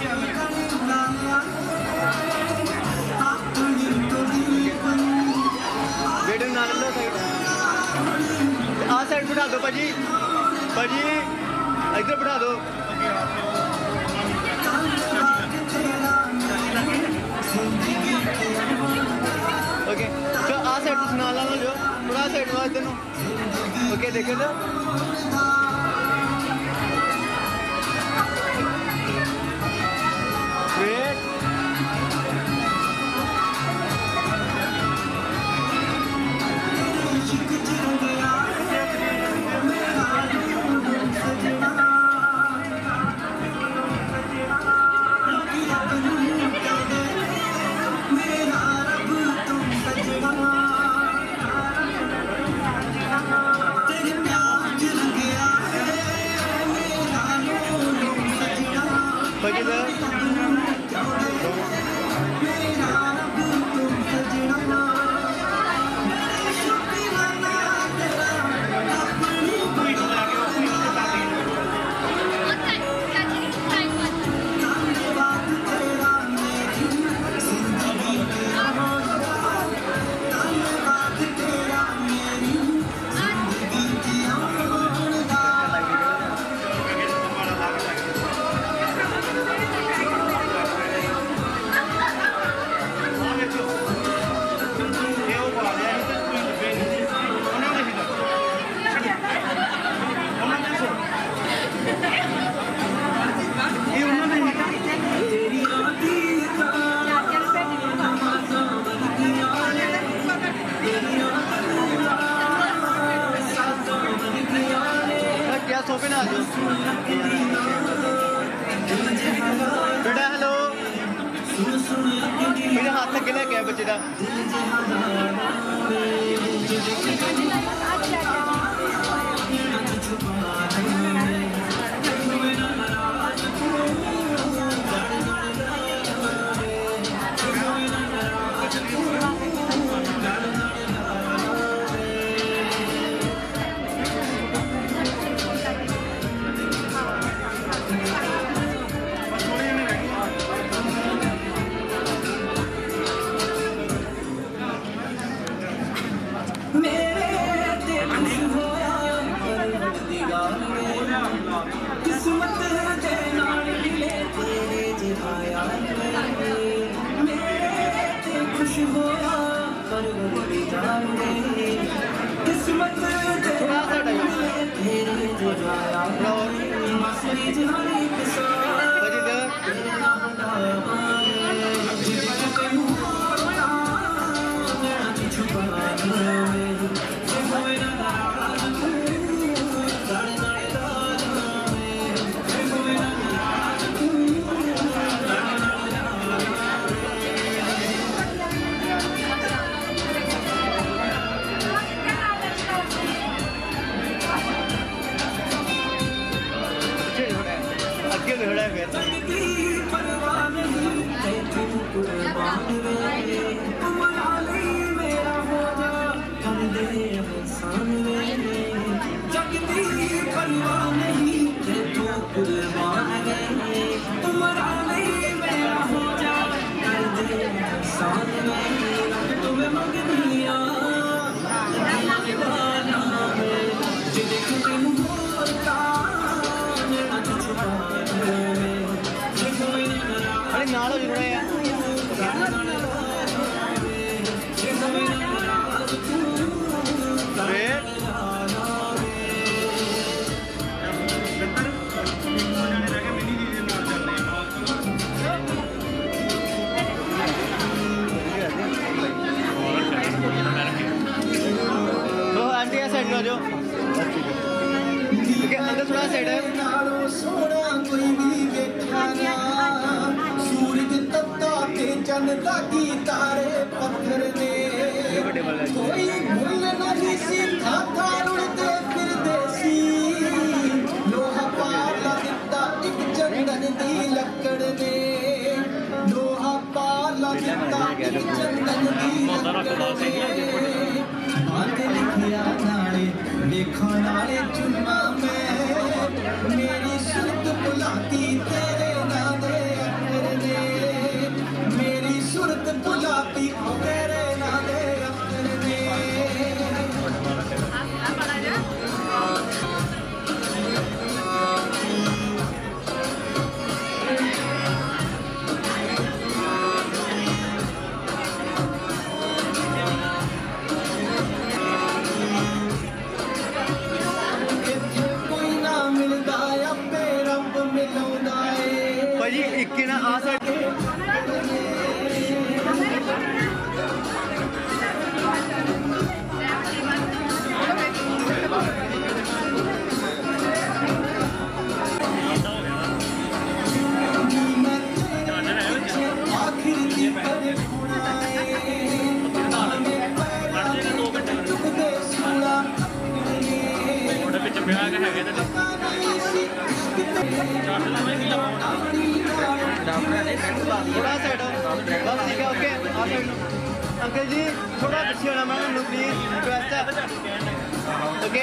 वेट ना लो साइड आ साइड बिठा दो भाजी भाजी इधर बिठा दो। ओके तो आ साइड तो सुना लो जो थोड़ा साइड में इधर। ओके देखे तो सोफे ना आ जाओ बेटा। हेलो मेरे हाथ तक गिला क्या बच्चे का थोड़ा फिर अरे नाल हो जुड़ा है तो आंटी ऐसा साइड में जो ठीक है अंदर थोड़ा साइड है सोना कोई भी देखा ना सूरज तपता के चंद दागी तारे पत्थर ने कोई भूल नहीं सी था उड़ते फिरते सी लोहा पाला दिता एक चंदन दी लकड़ ने लोहा पाला दिता एक चंदन दी लकड़ ने आते लिखिया नाले देखो नाले चुम्मा में मेरी सुरत बुलाती तेरे नादे अखर ने मेरी सुरत बुलाती तेरे नादे अखर ने भाजी एक ना आ साइड थोड़ा साइड बस ठीक है ओके आ साइड अंकल जी थोड़ा पीछे होना मैम प्लीज रिक्वेस्ट है ओके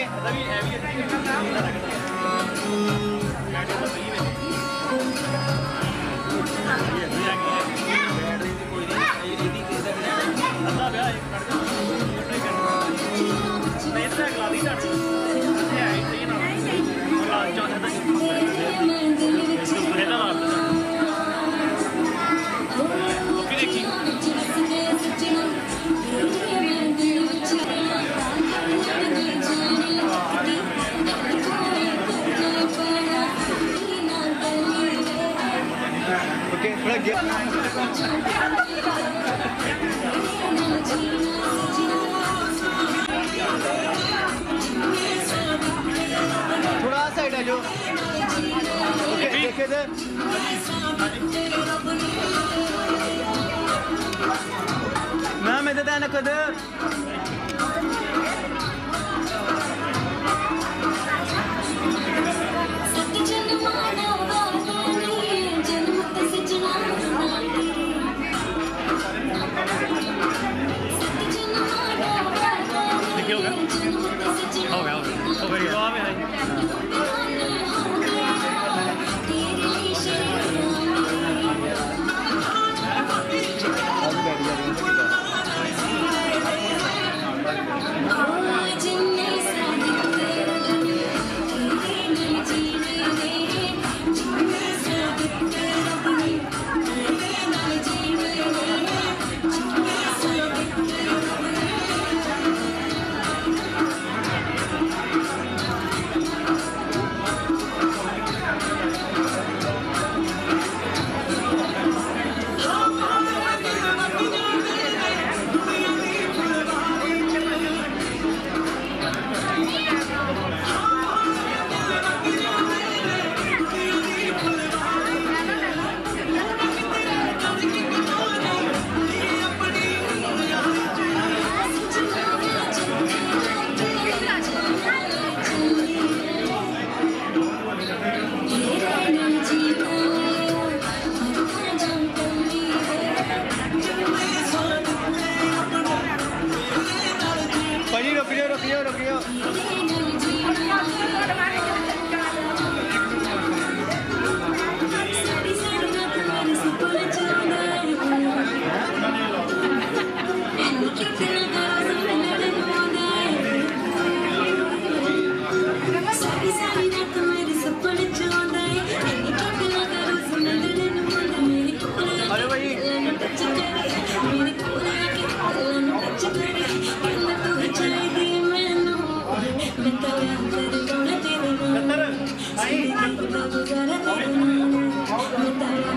ओके थोड़ा गैप थोड़ा साइड है जो ओके देखिए इधर मैम इधर ध्यान रखो इधर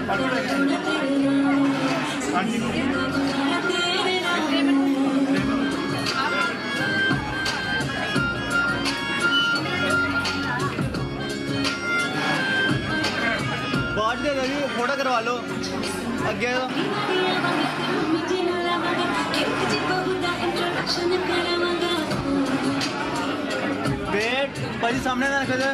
बाट दे रही फोटो करवा लो अगे वेट भाजी सामने ना रखे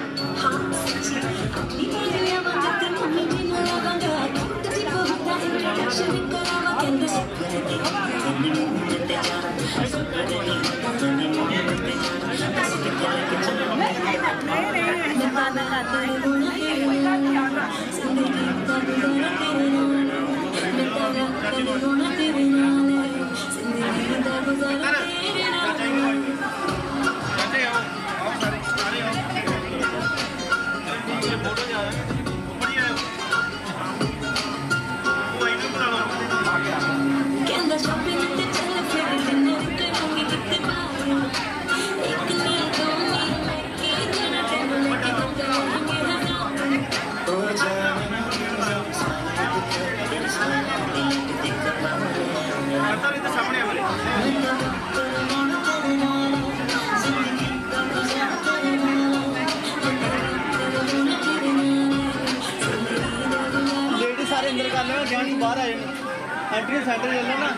लेडीज सारे अंदर कर लो जेंट्स बाहर आ जाए एंट्री सेंटर ले लो ना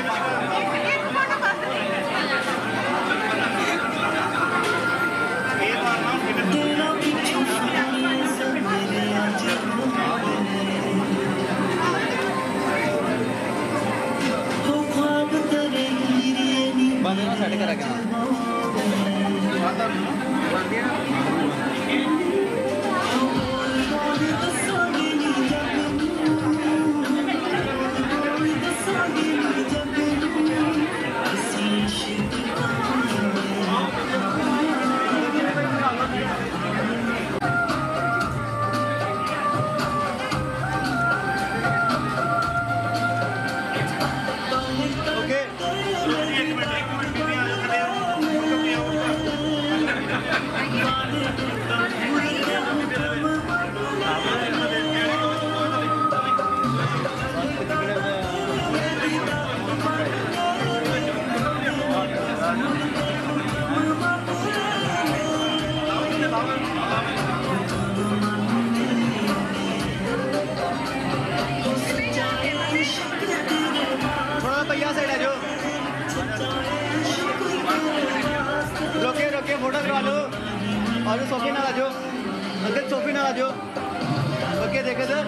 बंद सेट करा क्या रोके फोटो करवा लो और सोफे ना लाजो अगर सोफे ना लाजो ओके देखे सर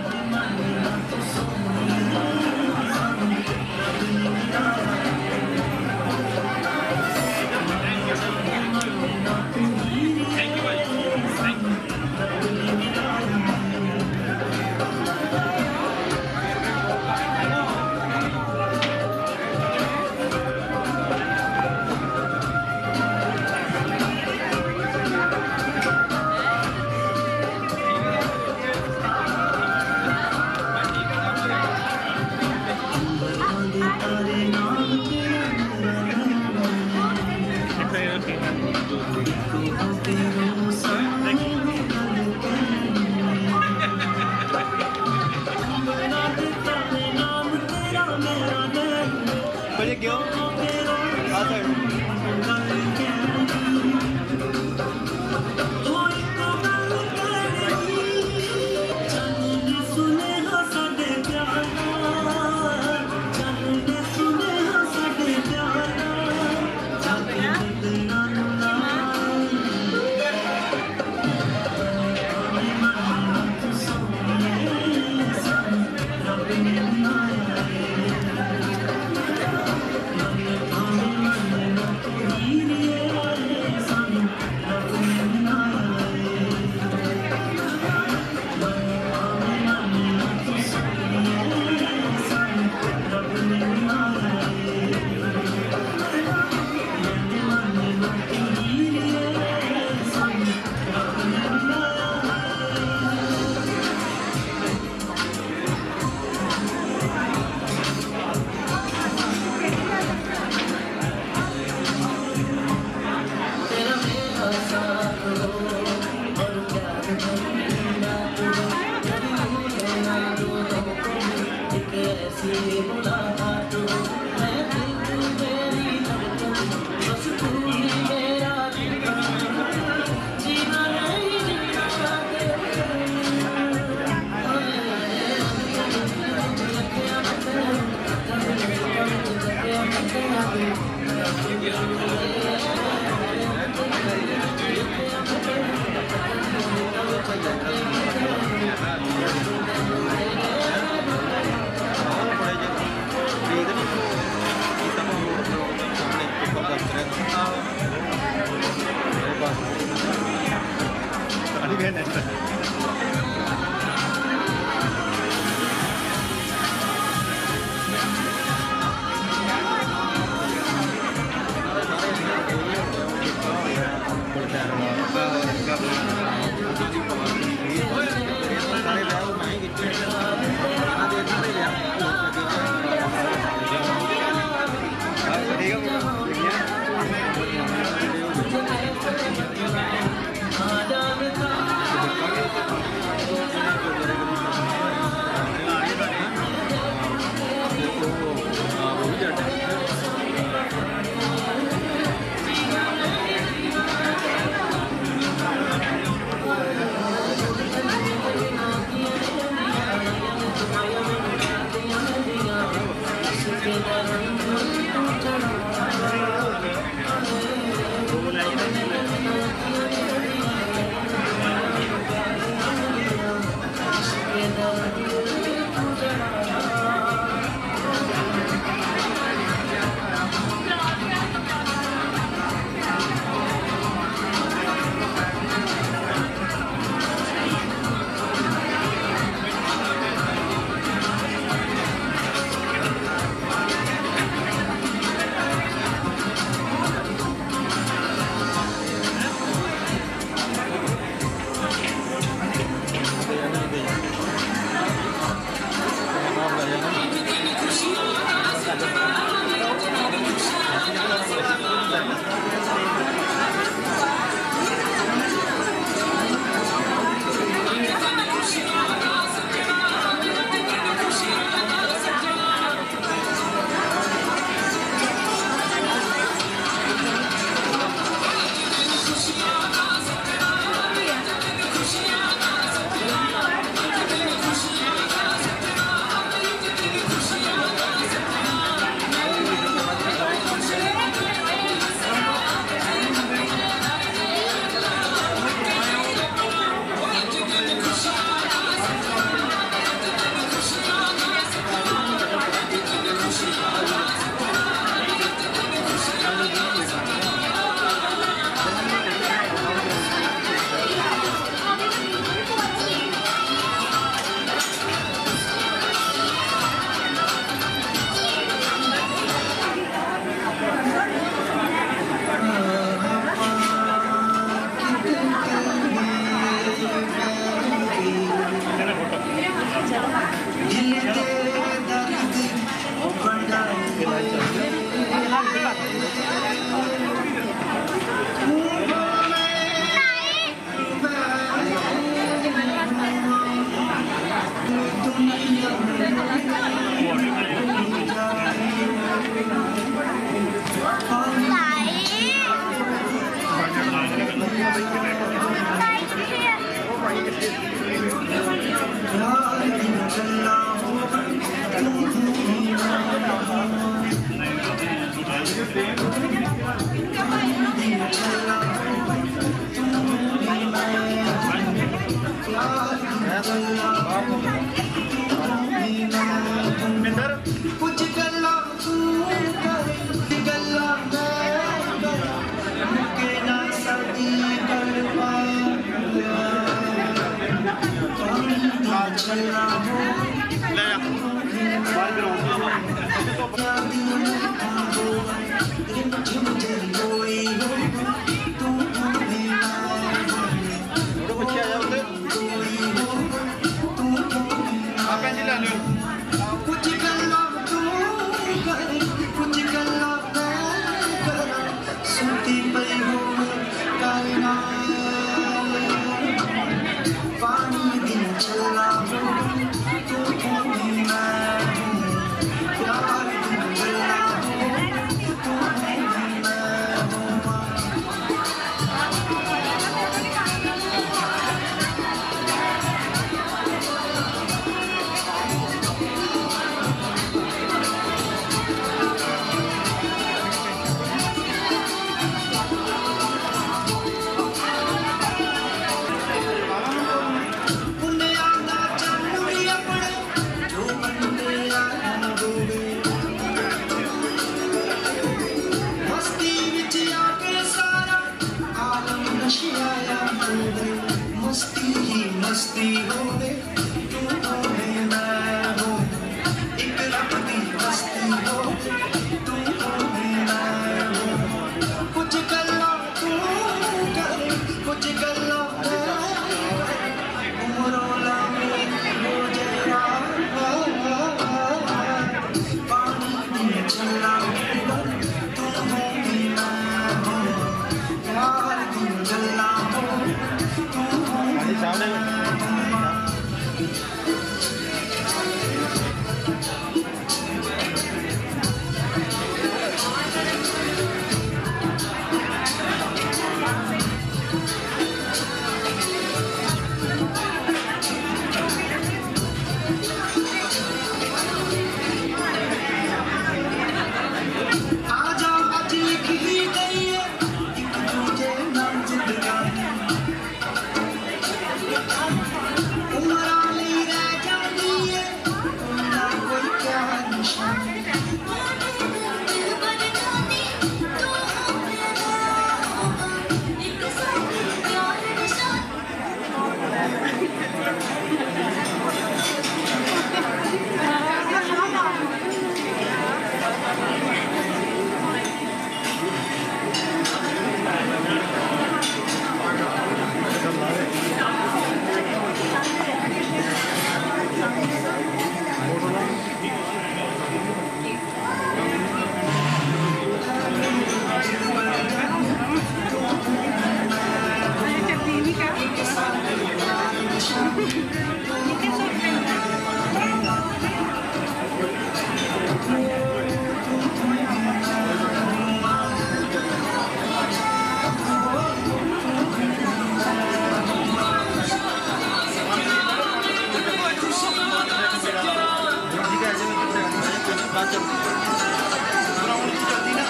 ਬਾਅਦ ਚ ਗਰਾਊਂਡ ਨੂੰ ਚੱਲਦੀ ਨਾ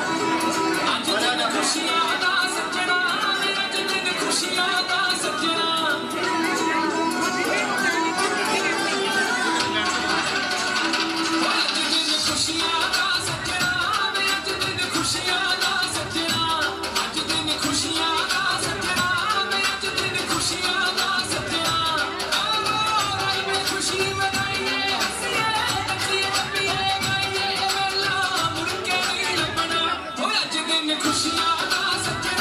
खुशियां दा सजना मेरा दिन खुशियां दा सजना खुशियां दा सजना मेरा दिन खुशियां दा सजना आज दिन खुशियां दा सजना मेरा दिन खुशियां दा सजना आओ मैं खुशी मनाइए हंसिए नचिए टप्पिए गाइए मेला मुड़ के नहीं लपना ओ आज दिन खुशियां दा सजना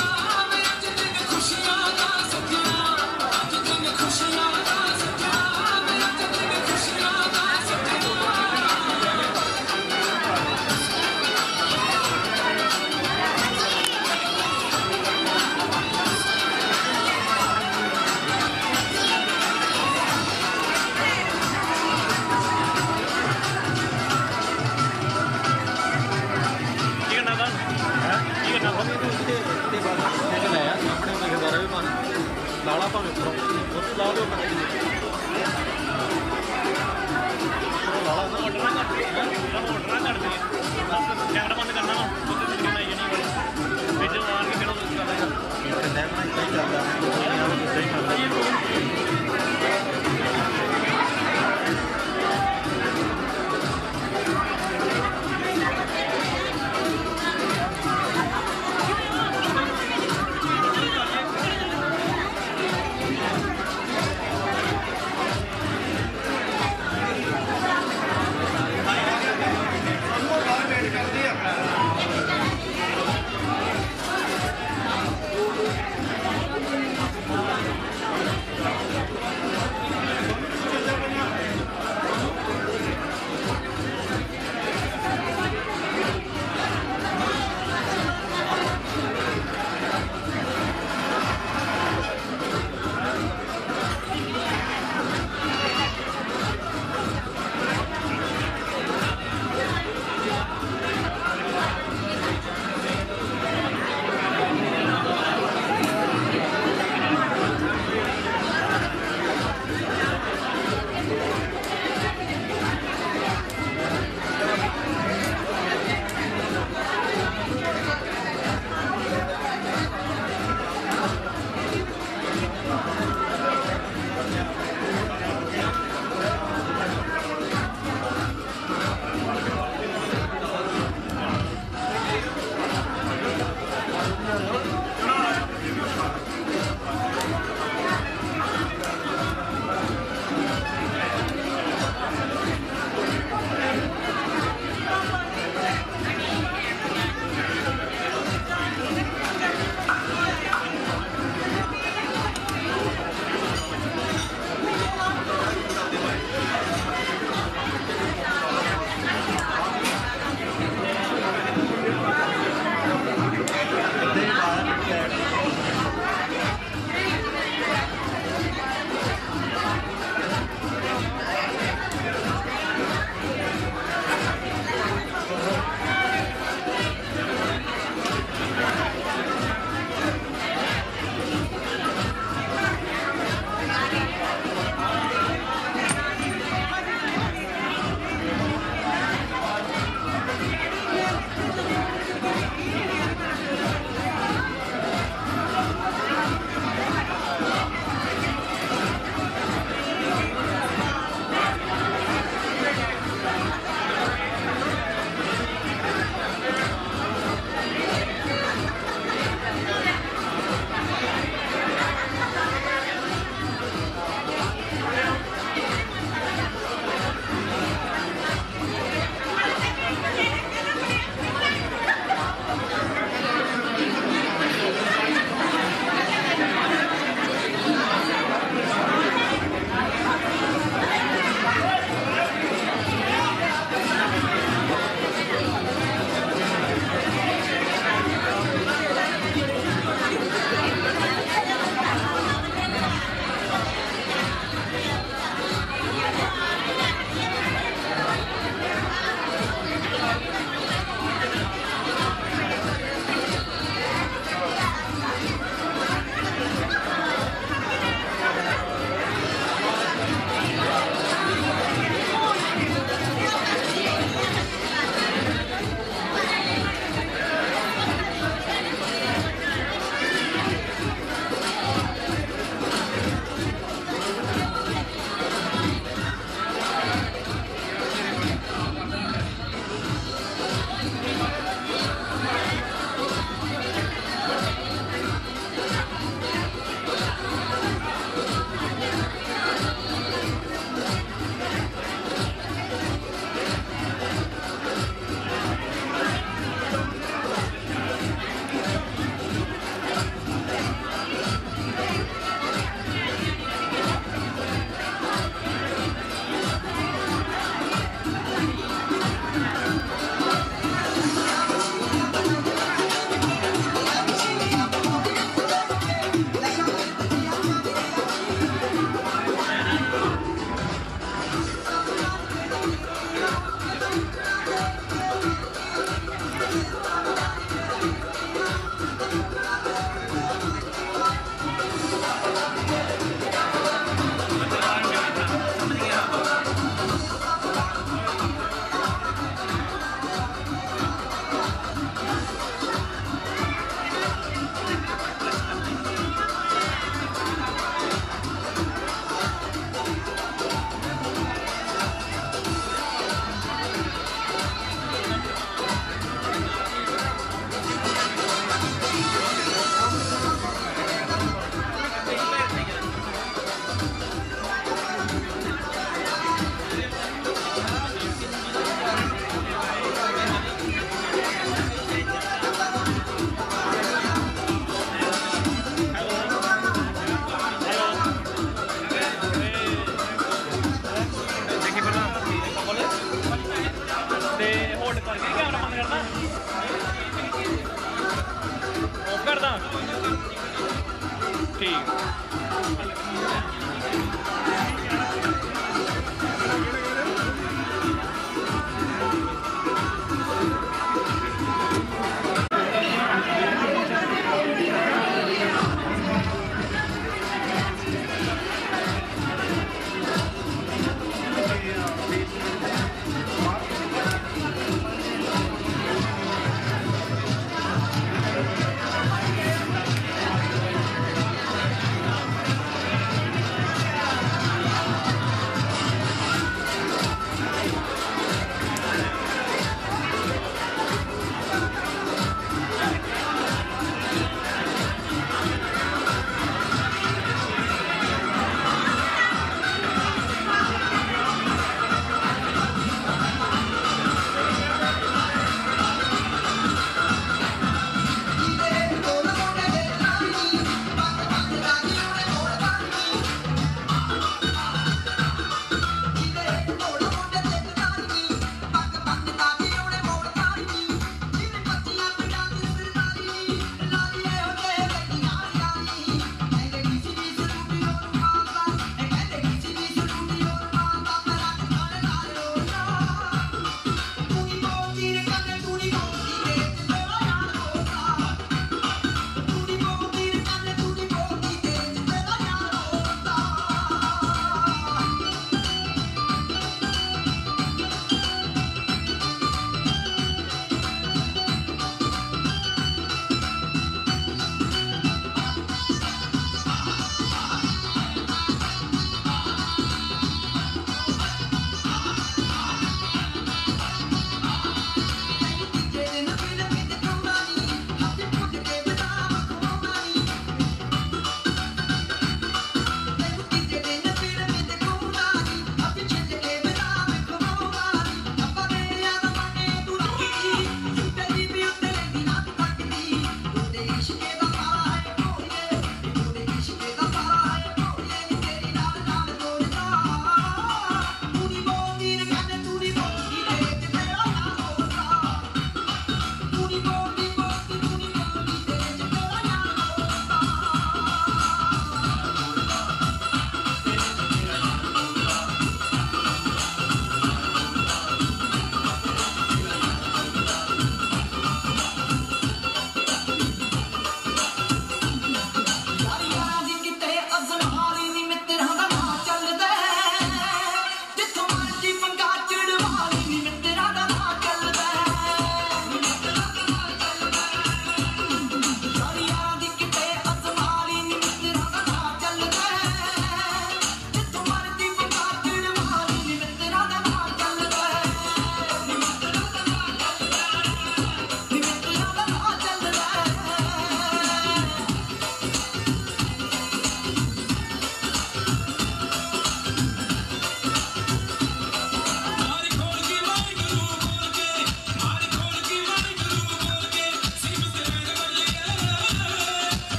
ठीक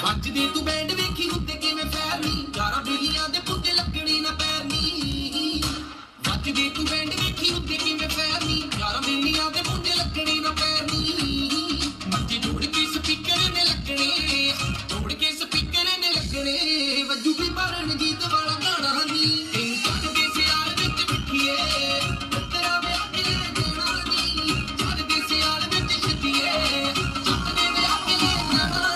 ਵੱਜਦੇ ਤੂੰ ਬੈਂਡ ਵੇਖੀ ਹੁੰਦੇ ਕਿਵੇਂ ਫੈਰਨੀ ਯਾਰਾਂ ਬੇਲੀਆਂ ਦੇ ਪੁੱਤੇ ਲੱਗਣੀ ਨਾ ਪੈਰਨੀ ਵੱਜਦੇ ਤੂੰ ਬੈਂਡ ਵੇਖੀ ਹੁੰਦੇ ਕਿਵੇਂ ਫੈਰਨੀ ਯਾਰਾਂ ਬੇਲੀਆਂ ਦੇ ਪੁੱਤੇ ਲੱਗਣੀ ਨਾ ਪੈਰਨੀ ਮੱਥੇ ਜੋੜ ਕੇ ਸਪੀਕਰ ਨੇ ਲੱਗਣੇ ਜੋੜ ਕੇ ਸਪੀਕਰ ਨੇ ਲੱਗਣੇ ਵੱਜੂ ਵੀ ਭਰਨ ਗੀਤ ਵਾਲਾ ਗਾਣਾ ਨਹੀਂ ਤੈਨੂੰ ਕੱਢ ਦੇ ਸਿਆਲ ਵਿੱਚ ਬਿਠੀਏ ਤੇਰਾ ਵਿਆਹ ਕੇ ਲੈ ਜਾਣਾ ਨਹੀਂ ਜਦ ਦੇ ਸਿਆਲ ਵਿੱਚ ਛੱਡੀਏ ਜਦ ਦੇ ਵਿਆਹ ਕੇ ਲੈ ਜਾਣਾ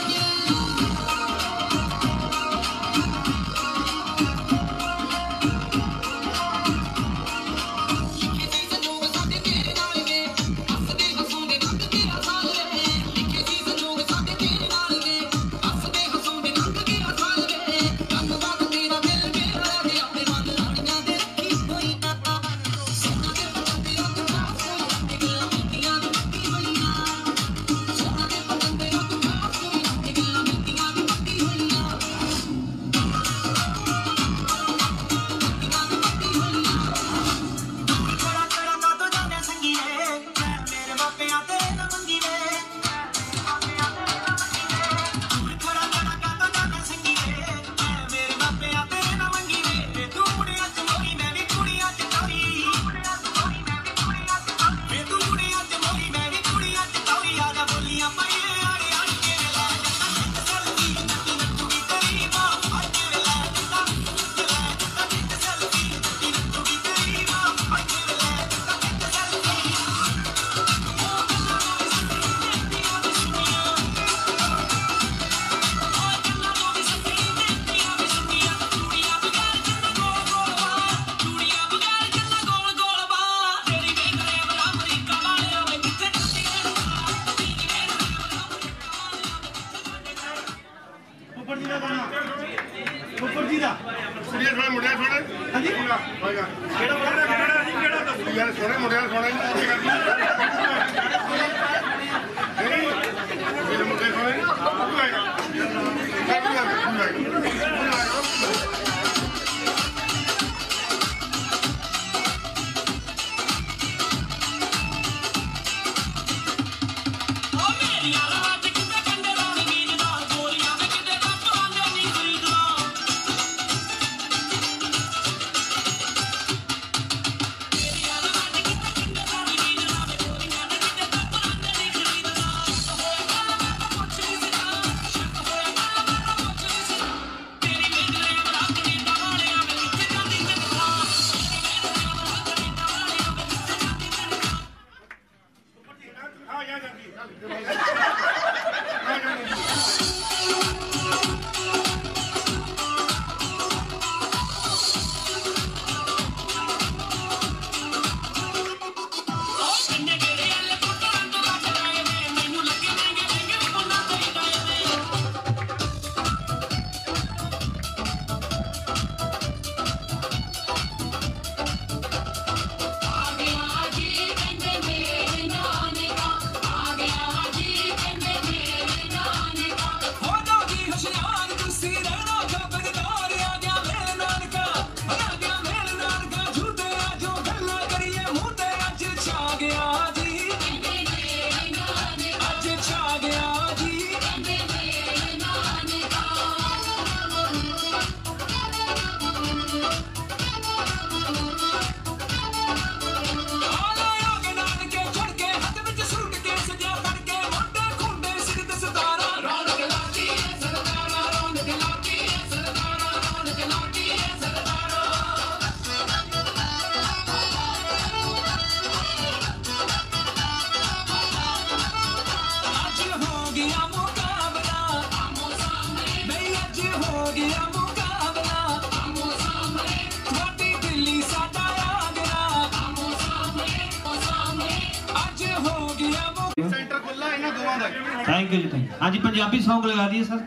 थैंक यू जी थैंक हाँ जी पंजाबी सॉन्ग लगा दिए सर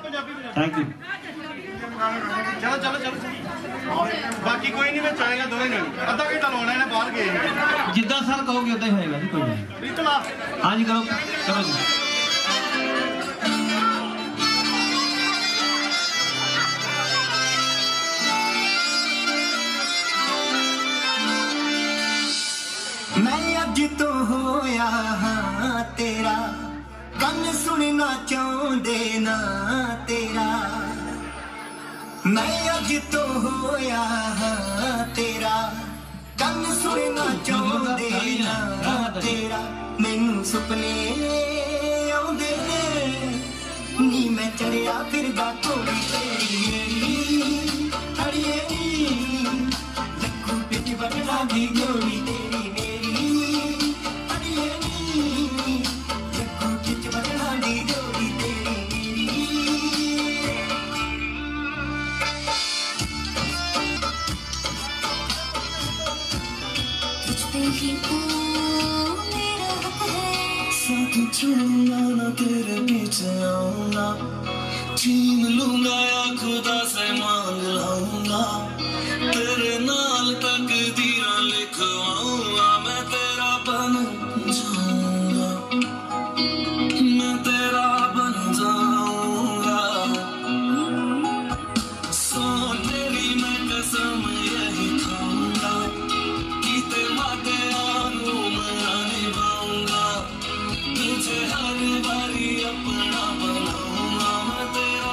थैंक यू चलो चलो चलो बाकी कोई नहीं मैं चाहेगा दोवें नहीं अद्धा घंटा लाना है बाहर गए जिद्दां सर कहोगे उद्दां ही होएगा जी कोई नहीं हाँ जी करो करो जी मैं अज तो होया हाँ तेरा गल सुनना चाहते ना ते मैं अज तो होया तेरा कंन सुनना चाहते ना तेरा मैनू सुपने आउंदे नी मैं चढ़िया फिरदा घोड़ी तेरी अड़िए लक्कू बिच बटना दी घोड़ी तेरी मेरी अड़िए लक्कू बिच बटना दी घोड़ी तेरी ही तू मेरा हक है साथ चलूंगा ना तेरे पीछे आऊंगा छीन लूंगा या खुदा से मांग लाऊंगा तेरे नाल तकदीरां लिखवाऊंगा मैं तेरा बन जाऊंगा मैं तेरा बन जाऊंगा सो तेरी मैं कसम यही खाऊंगा कीते वादे आनू मैं निभाऊंगा तुझे हर बारी अपना बनाऊंगा मैं तेरा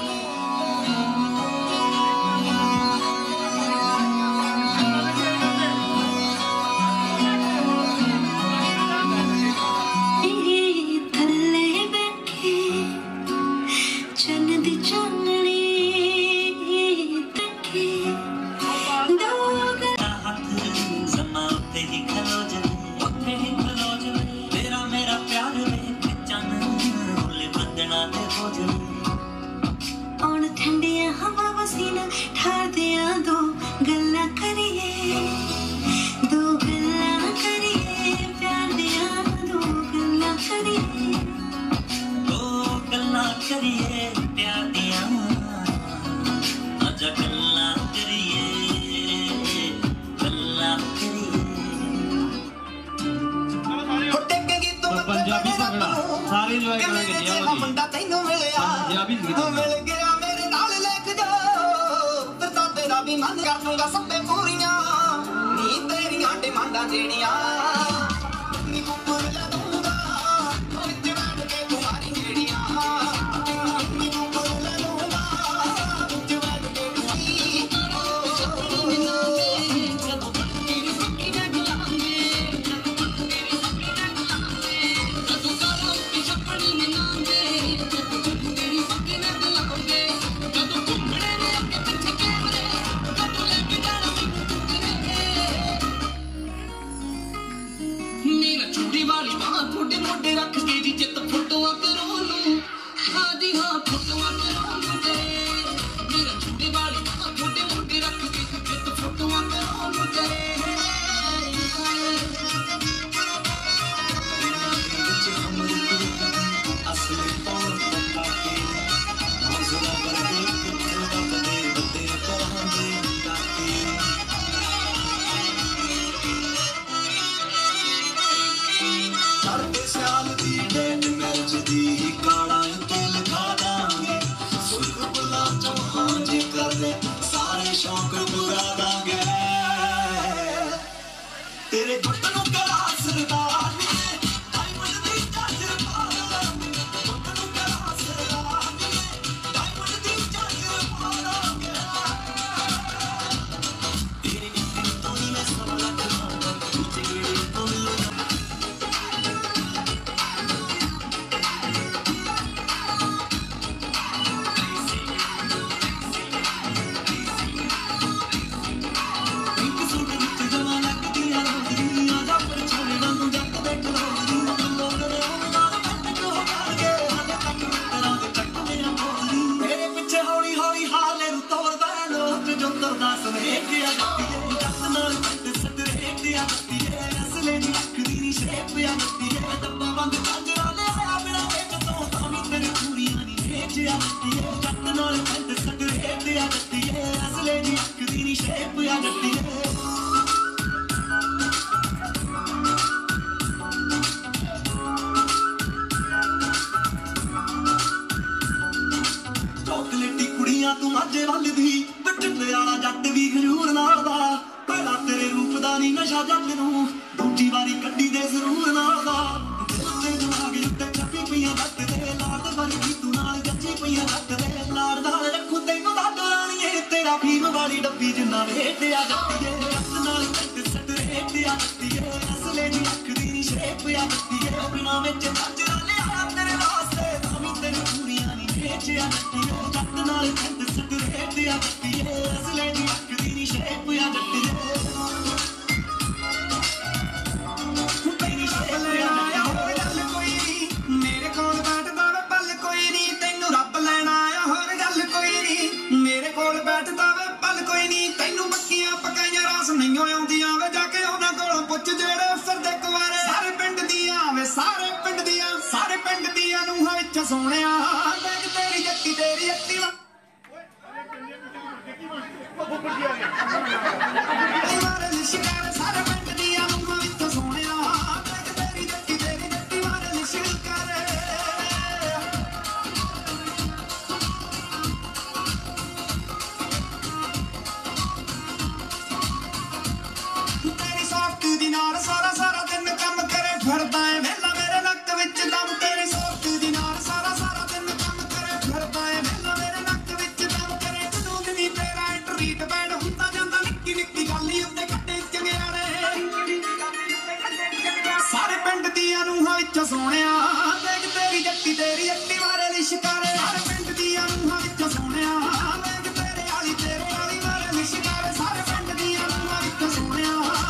तेरे थल्ले बैठे चन्न दी चाननी तके दो हाथ समा उत्ते ही खलो जले तेरा मेरा प्यार वेख चन रोले बंदना ते हो जले और ठंडिया हवा वसीना ठार दिया दो गल्ला करिए प्यार दिया दो गल्ला करिए ओ गल्ला करिए प्यार दिया आजा गल्ला करिए टेकेगी तू पंजाबी भंगड़ा सारे इंजॉय करेंगे जी आओ मुंडा तैनू मिलिया पंजाबी गीत मिल गया मेरे नाल लेक जा फिर तां तेरा भी मन कर दूंगा सब्बे पूरियां नी तेरियां डिमांडां जेड़ियां नी मुकर ला दूंगा विच बैठ के तुम्हारी जेड़ियां नी मुकर ला दूंगा विच बैठ के मेरा छोटी वाली बात थोड़े मोटे रख के जी जित फोटोआ करो लू हाँ जी हाँ फोटोआ करो लू मेरा छोटी वाली बात थोड़े मोटे रख के जी जित फोटोआ करो लू असली तौर पर काके मौजूदा करके कितना बदले बदले करांगे काके चढ़ते साल दी डेट मैच दी काला तिल खा दांगे सुर्ख बुला चौहां जे कर दे सारे शौक पुरा दांगे तेरे गुट नू करा सरदार डायमंड दी चादर पा लांगे गुट नू करा सरदार डायमंड दी चादर पा लांगे तेरी निकल तो ही मैं सब लगा तुझे गिरे तो लगा एक सूट विच जवा लगदी आ रोदी आजा पर छोड़े वांगू जट बैठ रोदी लोग ने ओ नाल बैठ जो करके हाले तक करांगे तक मेरा बोली मेरे पीछे हौली हौली हाले नु तोड़दा लोग जो करदा सवेग आ जत्ती जट नाल बैठ सदरे दी आ जत्ती असले दी अखदी नी शेप आ जत्ती डब्बा बंद कंजरा ले आया बिना एक तो तामी तेरी पूरियां नी भेज आ जत्ती जट नाल बैठ सदरे दी आ जत्ती असले दी अखदी नी शेप आ जत्ती चॉकलेटी कुड़ियां तू माझे वल दी बटिंडे वाला जट भी खजूर नाल दा पहला तेरे रूप दा नी नशा जट नू दूजी वारी कड्डी दे जरूर नाल दा दिल ते दिमाग उत्ते छपी पईयां जट दे लाड वाली तू नाल जच्ची पईयां जट दे लाड नाल रखू तैनू दा राणीए ਨਾਲ ਹੇਠਿਆ ਜੱਟੀਏ ਰੱਤ ਨਾਲ ਕੱਟ ਸੱਟ ਹੇਠਿਆ ਜੱਟੀਏ ਅਸਲੇ ਦੀ ਅੱਖ ਦੀ ਸ਼ੇਪ ਆ ਜੱਟੀਏ ਬਿਨਾਂ ਵਿੱਚ ਕੱਜਰਾ ਲਿਆ ਤੇਰੇ ਵਾਸਤੇ ਤਾਂ ਤੇਰੀ ਪੂਰੀਆਂ ਨਹੀਂ ਵੇਚਿਆ ਜੱਟੀਏ ਰੱਤ ਨਾਲ ਕੱਟ ਸੱਟ ਹੇਠਿਆ ਜੱਟੀਏ ਅਸਲੇ ਦੀ ਅੱਖ ਦੀ ਸ਼ੇਪ ਆ ਜੱਟੀਏ ਨਹੀਂ ਆਉਂਦੀਆਂ ਵੇ ਜਾ ਕੇ ਉਹਨਾਂ ਕੋਲੋਂ ਪੁੱਛ ਜਿਹੜੇ ਅਫਸਰ ਦੇ ਕੁਵਾਰੇ ਸਾਰੇ ਪਿੰਡ ਦੀਆਂ ਨੂੰਹਾਂ ਵਿੱਚ ਸੋਹਣਿਆ ਦੇਖ ਤੇਰੀ ਜੱਟੀ ਤੇਰੀ ਐਕਟਿਵਾ ਮਾਰੇ ਸ਼ਿਕਾਰ ਸਾਰੇ ਪਿੰਡ ਦੀਆਂ ਨੂੰਹਾਂ ਵਿੱਚ ਸੋਹਣਿਆ ਦੇਖ ਤੇਰੀ ਜੱਟੀ ਮਾਰੇ ਸ਼ਿਕਾਰ ਸਾਰਾ ਦਿਨ ਕੰਮ ਕਰੇ ਫਿਰਦਾ ਏ ਵੇਲਾ ਮੇਰੇ ਨੱਕ ਵਿੱਚ ਦਮ ਤੇਰੀ ਸੋਚ ਦੀ ਨਾਲ ਸਾਰਾ ਦਿਨ ਕੰਮ ਕਰੇ ਫਿਰਦਾ ਏ ਵੇਲਾ ਮੇਰੇ ਨੱਕ ਵਿੱਚ ਦਮ ਕਰੇ ਕਾਨੂੰਨ ਨਹੀਂ ਤੇਰਾ ਟਰੀਟ ਬੈਡ ਹੁੰਦਾ ਜਾਂਦਾ ਨਿੱਕੀ ਨਿੱਕੀ ਗੱਲ ਹੀ ਉੱਤੇ ਕੱਟੇ ਚੰਗਿਆੜੇ ਸਾਰੇ ਪਿੰਡ ਦੀਆਂ ਨੂੰਹਾਂ ਵਿੱਚ ਸੋਹਣਿਆ ਦੇਖ ਤੇਰੀ ਜੱਟੀ ਤੇਰੀ ਅੱਟੀ ਮਾਰੇ ਲਿਸ਼ਕਾਰੇ ਸਾਰੇ ਪਿੰਡ ਦੀਆਂ ਨੂੰਹਾਂ ਵਿੱਚ ਸੋਹਣਿਆ ਦੇਖ ਤੇਰੇ ਵਾਲੀ ਮਾਰੇ ਲਿਸ਼ਕਾਰੇ ਸਾਰੇ ਪਿੰਡ ਦੀਆਂ ਨੂੰਹਾਂ ਵਿੱਚ ਸੋਹਣਿਆ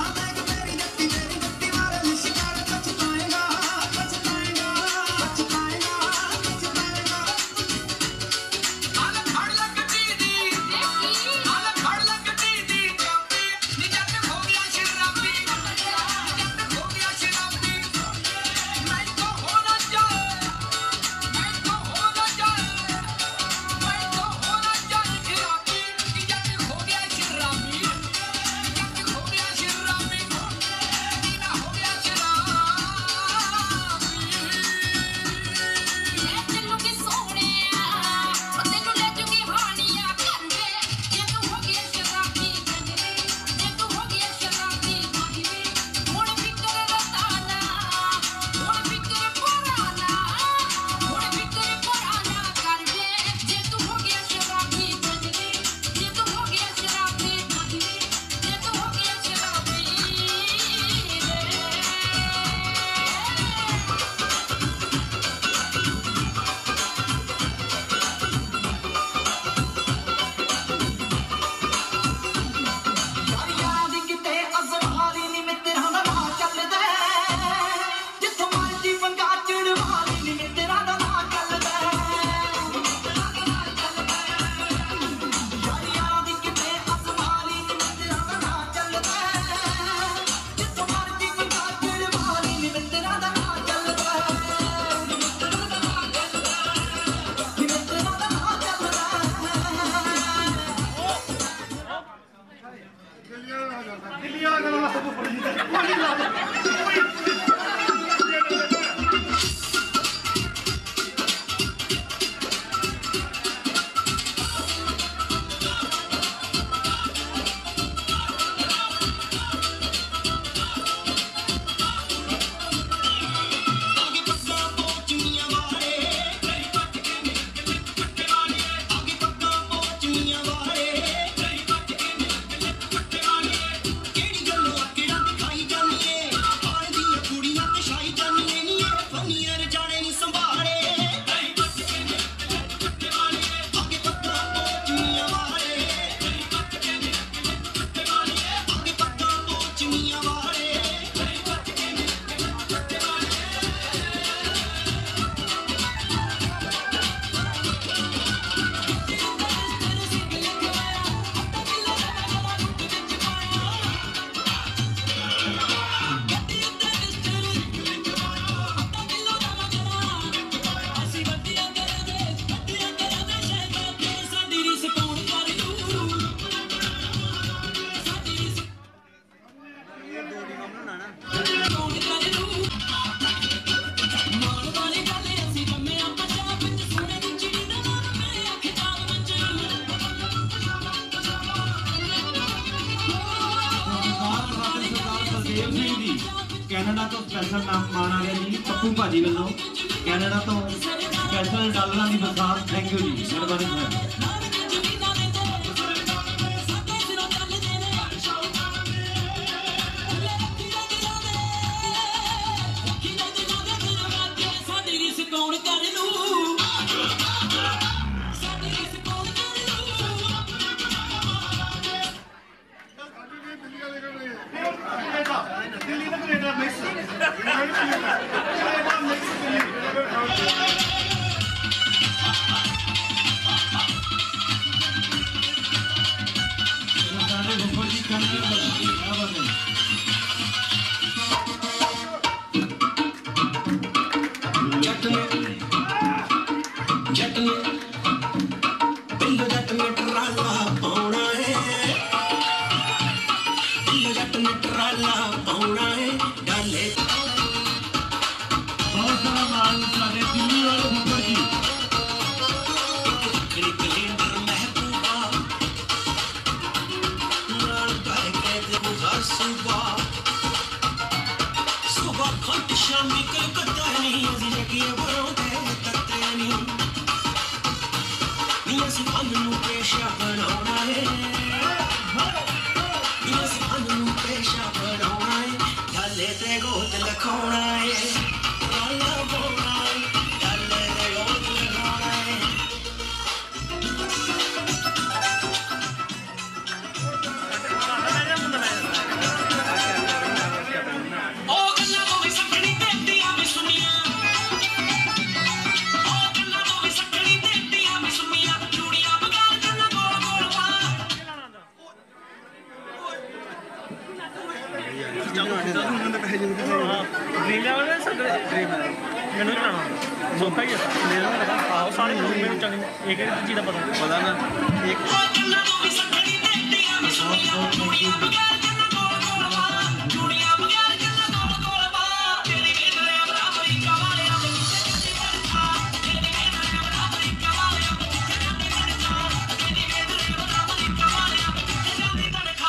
ਕੈਨੇਡਾ ਤੋਂ ਸਪੈਸ਼ਲ ਨਾਮ ਆ ਗਿਆ ਜੀ ਪੱਪੂ ਭਾਜੀ ਵੱਲੋਂ ਕੈਨੇਡਾ ਤੋਂ ਸਪੈਸ਼ਲ ਡਾਲਰਾਂ ਦੀ ਬਰਸਾਤ। ਥੈਂਕ ਯੂ ਜੀ, ਮਿਹਰਬਾਨੀ। दुआ सिखानू पेशा बनाना है दुआ सिखानू पेशा बनाना है डाले ते गोद लखाना है गाला बोलना है डाले ते गोद लखाना है ओ गल्ला तो भी सकनी तेतियां भी सुनिया ओ गल्ला तो भी सकनी तेतियां भी सुनिया चूड़ियां बगाल गल्ला गोल गोल पा ड्रीम लेवल सकते मैंने चलाना सौखा ही है ले लो आओ सारे मैंने चलनी एक चीज़ का पता ना एक ओ गल्ला तो भी सकनी तेतियां भी सुनिया चूड़ियां बगाल गल्ला गोल गोल पा चूड़ियां बगाल गल्ला गोल गोल पा तेरी बेदरे बराबरी कवाले तेरी बेदरे बराबरी कवाले तेरी बेदरे बराबरी कवाले तेरी तड़का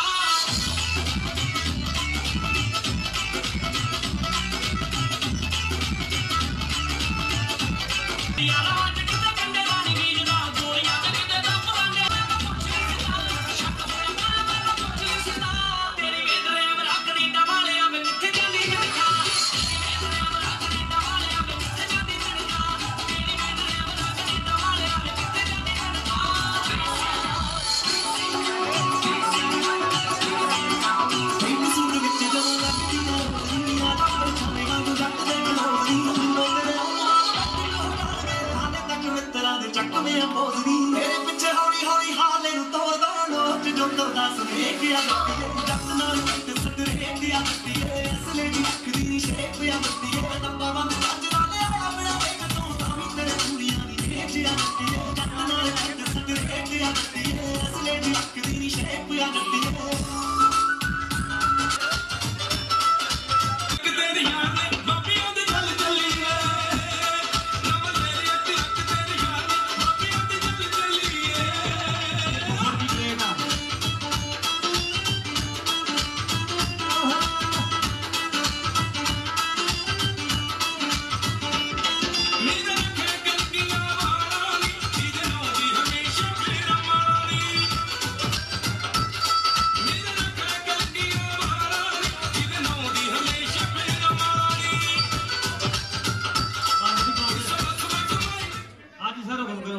यारा आज किते कंडे रानी बीजना गोलियां ते किते दम लांगे शक होया मेरा कुछ सीधा तेरी बेदरे बराबरी कवाले अब किथे जांदी तड़का तेरी बेदरे बराबरी कवाले अब किथे जांदी तड़का तेरी बेदरे बराबरी कवाले अब किथे जांदी तड़का एक सूट विच जो लगदी है दुनिया दा खानेगा तू जट दे लोरी लोरे हाले तक मित्तरां दे ਚੱਕਵੇਂ ਪੋਜ਼ਦੀ ਮੇਰੇ ਪਿੱਛੇ ਹੌਲੀ ਹੌਲੀ ਹਾਲੇ ਨੂੰ ਤੋੜਦਾ ਲੋਚ ਜੋ ਕਰਦਾ ਸੁਨੇਹਿਆ ਜੱਟ ਨਾਲ ਕੱਟ ਸਟਰੇ ਦੀਆਂ ਦਿੱਤੀਏ ਅਸਲੇ ਦੀ ਅੱਖ ਦੀ ਸ਼ੇਪ ਆ ਦਿੱਤੀਏ ਡੱਬਾ ਬੰਦ ਅੱਜ ਨਾਲੇ ਆਇਆ ਮੇਰਾ ਵੇਖ ਤੂੰ ਤਾਂ ਵੀ ਤੇਰੇ ਕੁੜੀਆਂ ਦੀ ਵੇਚਿਆ ਦਿੱਤੀਏ ਜੱਟ ਨਾਲ ਕੱਟ ਸਟਰੇ ਦੀਆਂ ਦਿੱਤੀਏ ਅਸਲੇ ਦੀ ਅੱਖ ਦੀ ਸ਼ੇਪ ਆ ਦਿੱਤੀਏ ਕਿਤੇ ਦੀ ਯਾਰ ਨੇ ਬਾਬੀਆਂ ਦੇ ਚੱਲ ਚੱਲੀਏ ਨਵਾਂ ਤੇਰੇ ਅੱਖ ਰੱਖ ਤੇਰੀ ਯਾਰ ਨੇ ਬਾਬੀਆਂ ਦੇ ਚੱਲ ਚੱਲੀਏ ਬਹੁਤ ਗ੍ਰੇਟ ਆ ਮੇਰੇ ਰੱਖੇ ਕਲਕੀਆਂ ਵਾਲਾਂ ਨੀ ਜਿਹਦੇ ਨਾਂ ਦੀ ਹਮੇਸ਼ਾ ਮੇਰਾ ਮਾਣੀ ਮੇਰੇ ਰੱਖੇ ਕਲਕੀਆਂ ਵਾਲਾਂ ਨੀ ਜਿਹਦੇ ਨਾਂ ਦੀ ਹਮੇਸ਼ਾ ਮੇਰਾ ਮਾਣੀ ਅੱਜ ਸਰ ਹੁਕਮ ਕਰੋ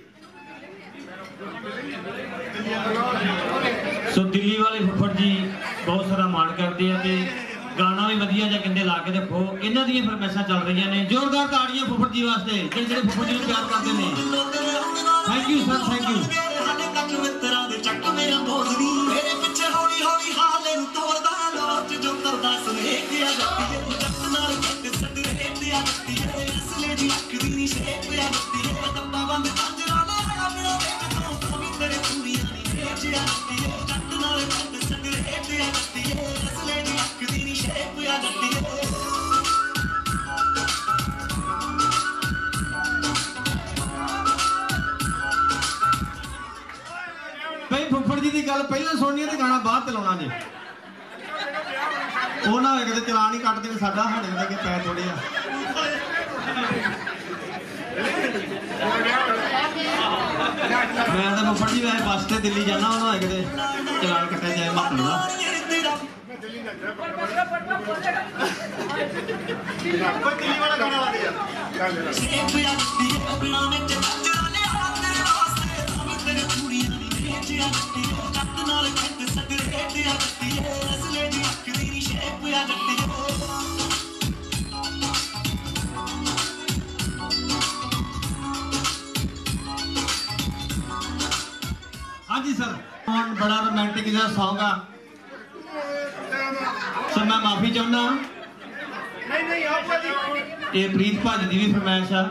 ਸੋ ਦਿੱਲੀ ਵਾਲੇ ਫੁੱਫੜ ਜੀ ਬਹੁਤ ਸਾਰਾ ਮਾਣ ਕਰਦੇ ਆ ਤੇ ਗਾਣਾ ਵੀ ਵਧੀਆ ਜਿਹਾ ਕਹਿੰਦੇ ਲਾ ਕੇ ਦੇਖੋ ਇਹਨਾਂ ਦੀਆਂ ਫਰਮਾਇਸ਼ਾਂ ਚੱਲ ਰਹੀਆਂ ਨੇ ਜ਼ੋਰਦਾਰ ਤਾੜੀਆਂ ਫੁੱਫੜ ਜੀ ਵਾਸਤੇ ਜਿਹੜੇ ਫੁੱਫੜ ਜੀ ਨੂੰ ਪਿਆਰ ਕਰਦੇ ਨੇ thank you sir thank you ਹਾਲੇ ਤੱਕ ਮਿੱਤਰਾਂ ਦੇ ਚੱਕਵੇਂ ਪੋਜ਼ਦੀ ਮੇਰੇ ਪਿੱਛੇ ਹੌਲੀ ਹੌਲੀ ਹਾਲੇ ਨੂੰ ਤੋੜਦਾ ਲੋਚ ਜੋ ਕਰਦਾ ਸੁਨੇਹਿਆ ਦਿੱਤੀਏ ਜੱਟ ਨਾਲ ਕੱਟ ਸਟਰੇ ਦੀਆਂ ਦਿੱਤੀਏ ਅਸਲੇ ਦੀ ਅੱਖ ਦੀ ਸ਼ੇਪ ਆ ਦਿੱਤੀਏ ਡੱਬਾ ਬੰਦ ਅੱਜ ਨਾਲੇ ਆਇਆ ਮੇਰਾ ਵੇਖ ਤੂੰ ਤਾਂ ਵੀ ਤੇਰੇ ਕੁੜੀਆਂ ਦੀ ਵੇਚਿਆ ਦਿੱਤੀਏ ਜੱਟ ਨਾਲ ਕੱਟ ਸਟਰੇ ਦੀਆਂ ਦਿੱਤੀਏ ਅਸਲੇ ਦੀ ਅੱਖ ਦੀ ਸ਼ੇਪ ਆ ਦਿੱਤੀਏ ਭਈ ਫੁੱਫੜ ਜੀ ਦੀ ਗੱਲ ਪਹਿਲਾਂ ਸੁਣਨੀ ਹੈ ਤੇ ਗਾਣਾ ਬਾਅਦ ਤੇ ਲਾਉਣਾ ਜੀ ਉਹ ਨਾ ਹੋਏ ਕਿਤੇ ਚਲਾਨ ਹੀ ਕੱਟ ਦੇਣ ਸਾਡਾ ਸਾਡੇ ਦੇ ਅੱਗੇ ਪੈ ਥੋੜੇ ਆ ਮੈਂ ਤਾਂ ਫੁੱਫੜ ਜੀ ਵੈਸੇ ਬੱਸ ਤੇ ਦਿੱਲੀ ਜਾਣਾ ਉਹ ਨਾ ਹੋਏ ਕਿਤੇ ਚਲਾਨ ਕੱਟਿਆ ਜਾਏ ਮਾਤਮ ਦਾ ਕੋਈ ਦਿੱਲੀ ਵਾਲਾ ਗਾਣਾ ਲਾ ਦੇ ਯਾਰ ਸ਼ੇਪ ਆ ਦਿੱਤੀਏ ਆਪਣਾ ਵਿੱਚ ਕੱਚ ਨਾਲੇ ਤੇਰੇ ਵਾਸਤੇ ਤਾਂ ਵੀ ਤੇਰੇ ਕੁੜੀਆਂ ਦੀ ਵੇਚਿਆ ਦਿੱਤੀਏ ਜੱਟ ਨਾਲ ਕੱਟ ਸਟਰੇ ਦੀਆਂ ਦਿੱਤੀਏ ਅਸਲੇ ਦੀ ਅੱਖ ਦੀ ਸ਼ੇਪ ਆ ਦਿੱਤੀਏ ਹਾਂਜੀ ਸਰ ਹੁਣ ਬੜਾ ਰੋਮਾਂਟਿਕ ਜਿਹਾ Song ਆ ਸਰ ਮੈਂ ਮਾਫੀ ਚਾਹੁੰਦਾ ਨਹੀਂ ਆਓ ਭਾਜੀ ਇਹ ਪ੍ਰੀਤ ਭਾਜੀ ਦੀ ਵੀ ਫਰਮਾਇਸ਼ ਆ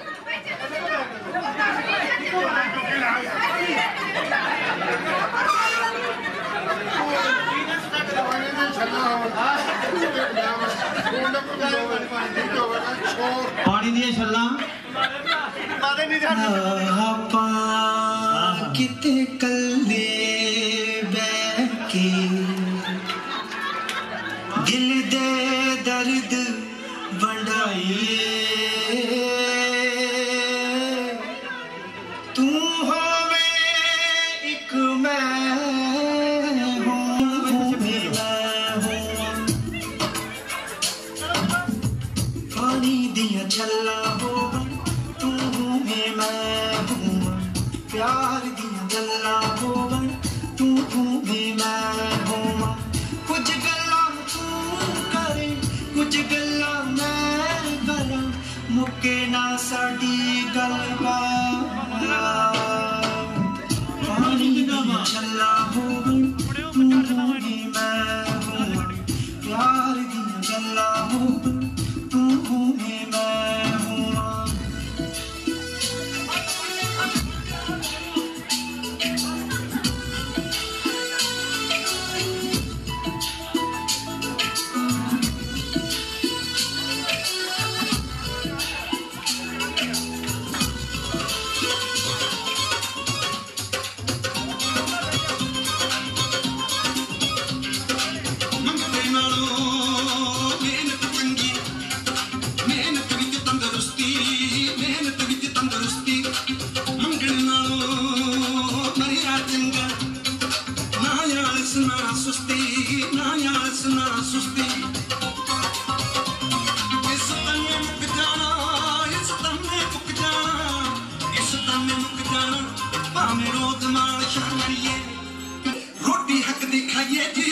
ਪਾਣੀ ਦੀਆਂ ਛੱਲਾਂ ਮਾਦੇ ਨਹੀਂ ਜਾਣੀ ਆਪਾਂ ਕਿਤੇ ਕੱਲੇ ਬਹਿ ਕੇ ਦਿਲ ਦੇ ਦਰਦ ਵੰਡਾਈਏ तू होवे एक मैं हूँ भी मैं हूँ पानी दिया छल्ला होवे तू भी मैं हूँ प्यार दिया गल्ला होवे तू भी मैं हूँ कुछ गल्ला तू करे कुछ गल्ला मैं करा मुके ना साडी गलबात पानी दिया छल्ला होवे तू भी मैं हूँ प्यार दिया गल्ला होवे तू भी मैं हूँ रोटी हक दिखाइए जी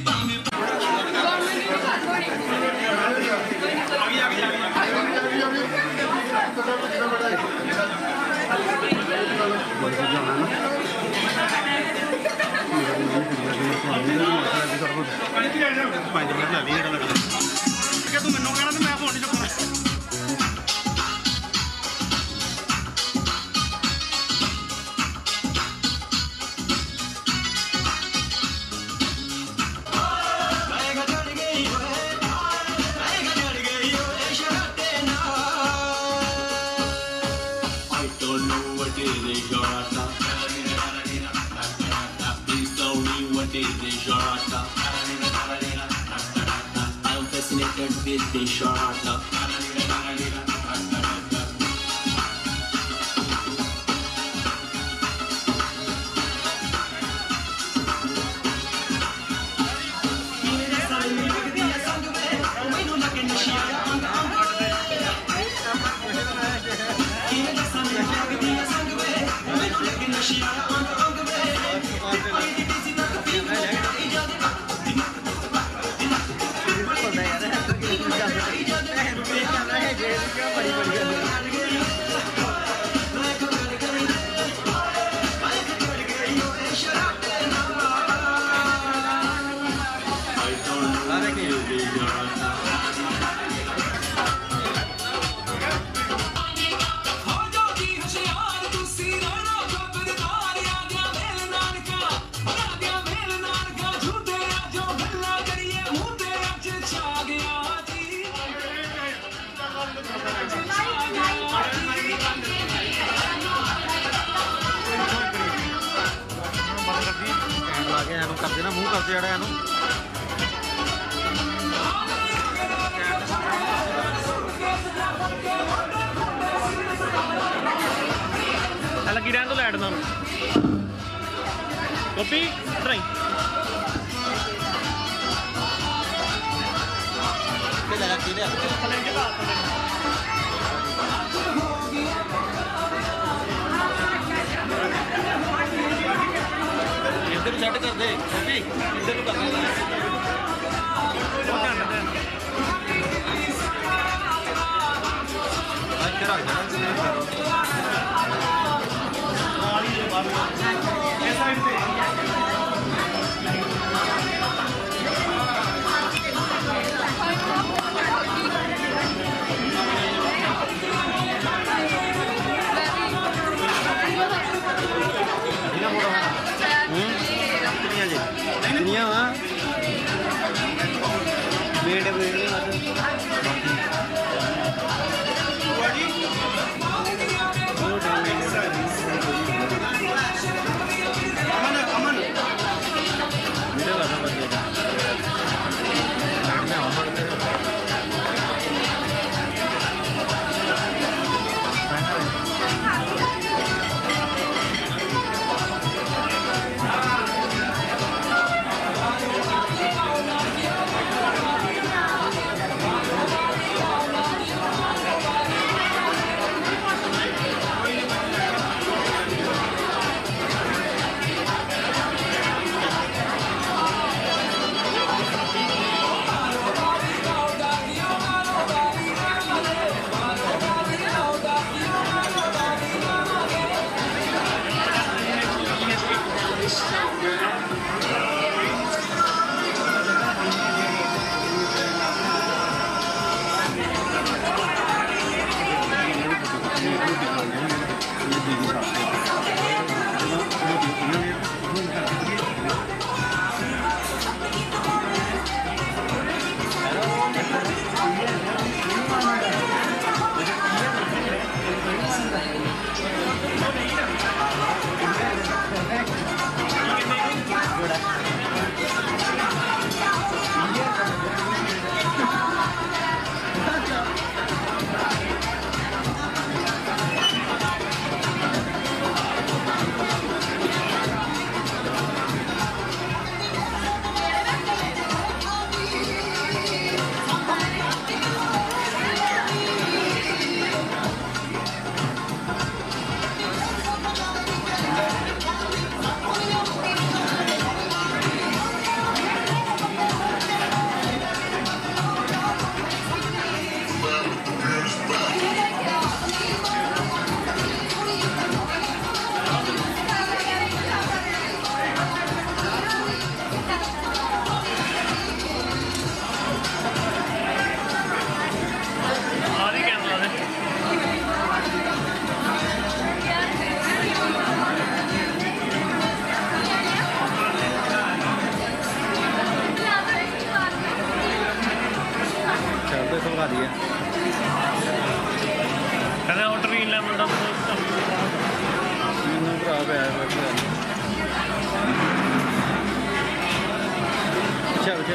ਤੂੰ ਮੈਨੂੰ ਕਹਿਣਾ ਤੇ ਮੈਂ ਫੋਨ ਨਹੀਂ ਚੁੱਕਣਾ I'm fascinated with the shot. ਕਰਦੇ ਨਾ ਮੂੰਹ ਕਰਦੇ ਜਿਹੜਾ ਇਹਨੂੰ ਲੱਗੀ ਰਹਿਣ ਤੋਂ ਲੈਟ ਨਾਲ ਕਾਪੀ ਇਧਰ ਆਈ ਤੇ ਲੈ ਕੇ ਲਿਆ ਇੱਧਰ ਸੈੱਟ ਕਰ ਦੇ ਕਾਪੀ ਇੱਧਰ ਨੂੰ ਕਰ ਦੇ ਇੱਥੇ ਰੱਖ ਦੇ ਇਸ ਸਾਈਡ ਤੇ दुनिया हाँ वेट वेट ਅਮਨ ਅਮਨ मेरे लगा बच्चे पे अच्छा अच्छा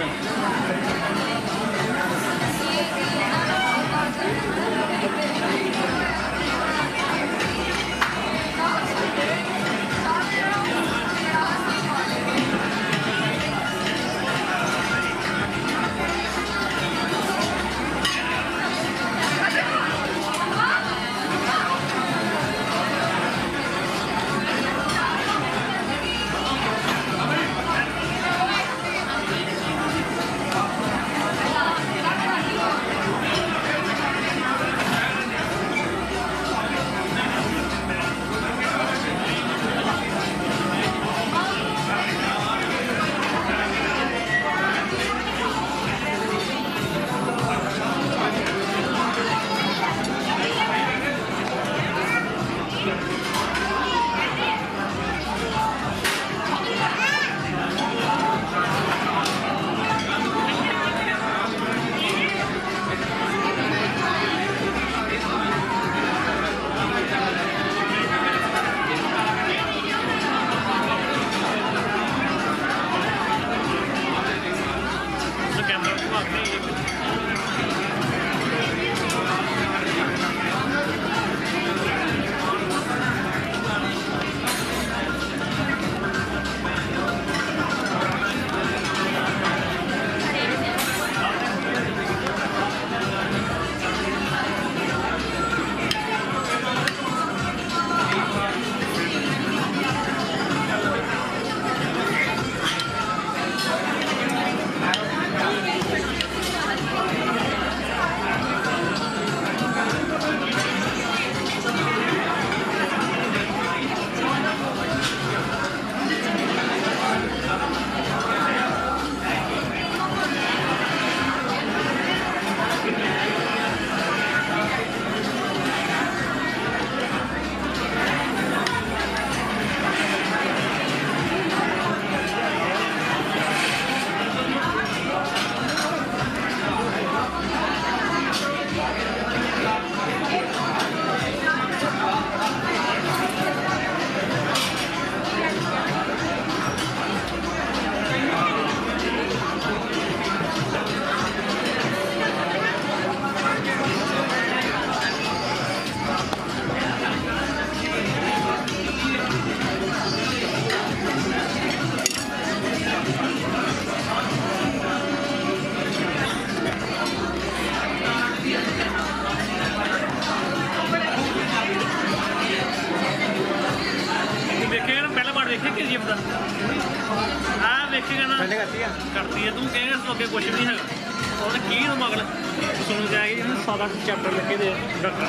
करती है तू कहेगा इस अगे कुछ भी नहीं है उन्हें की मगल सुन जाएगी 7-8 चैप्टर लगे दे डॉक्टर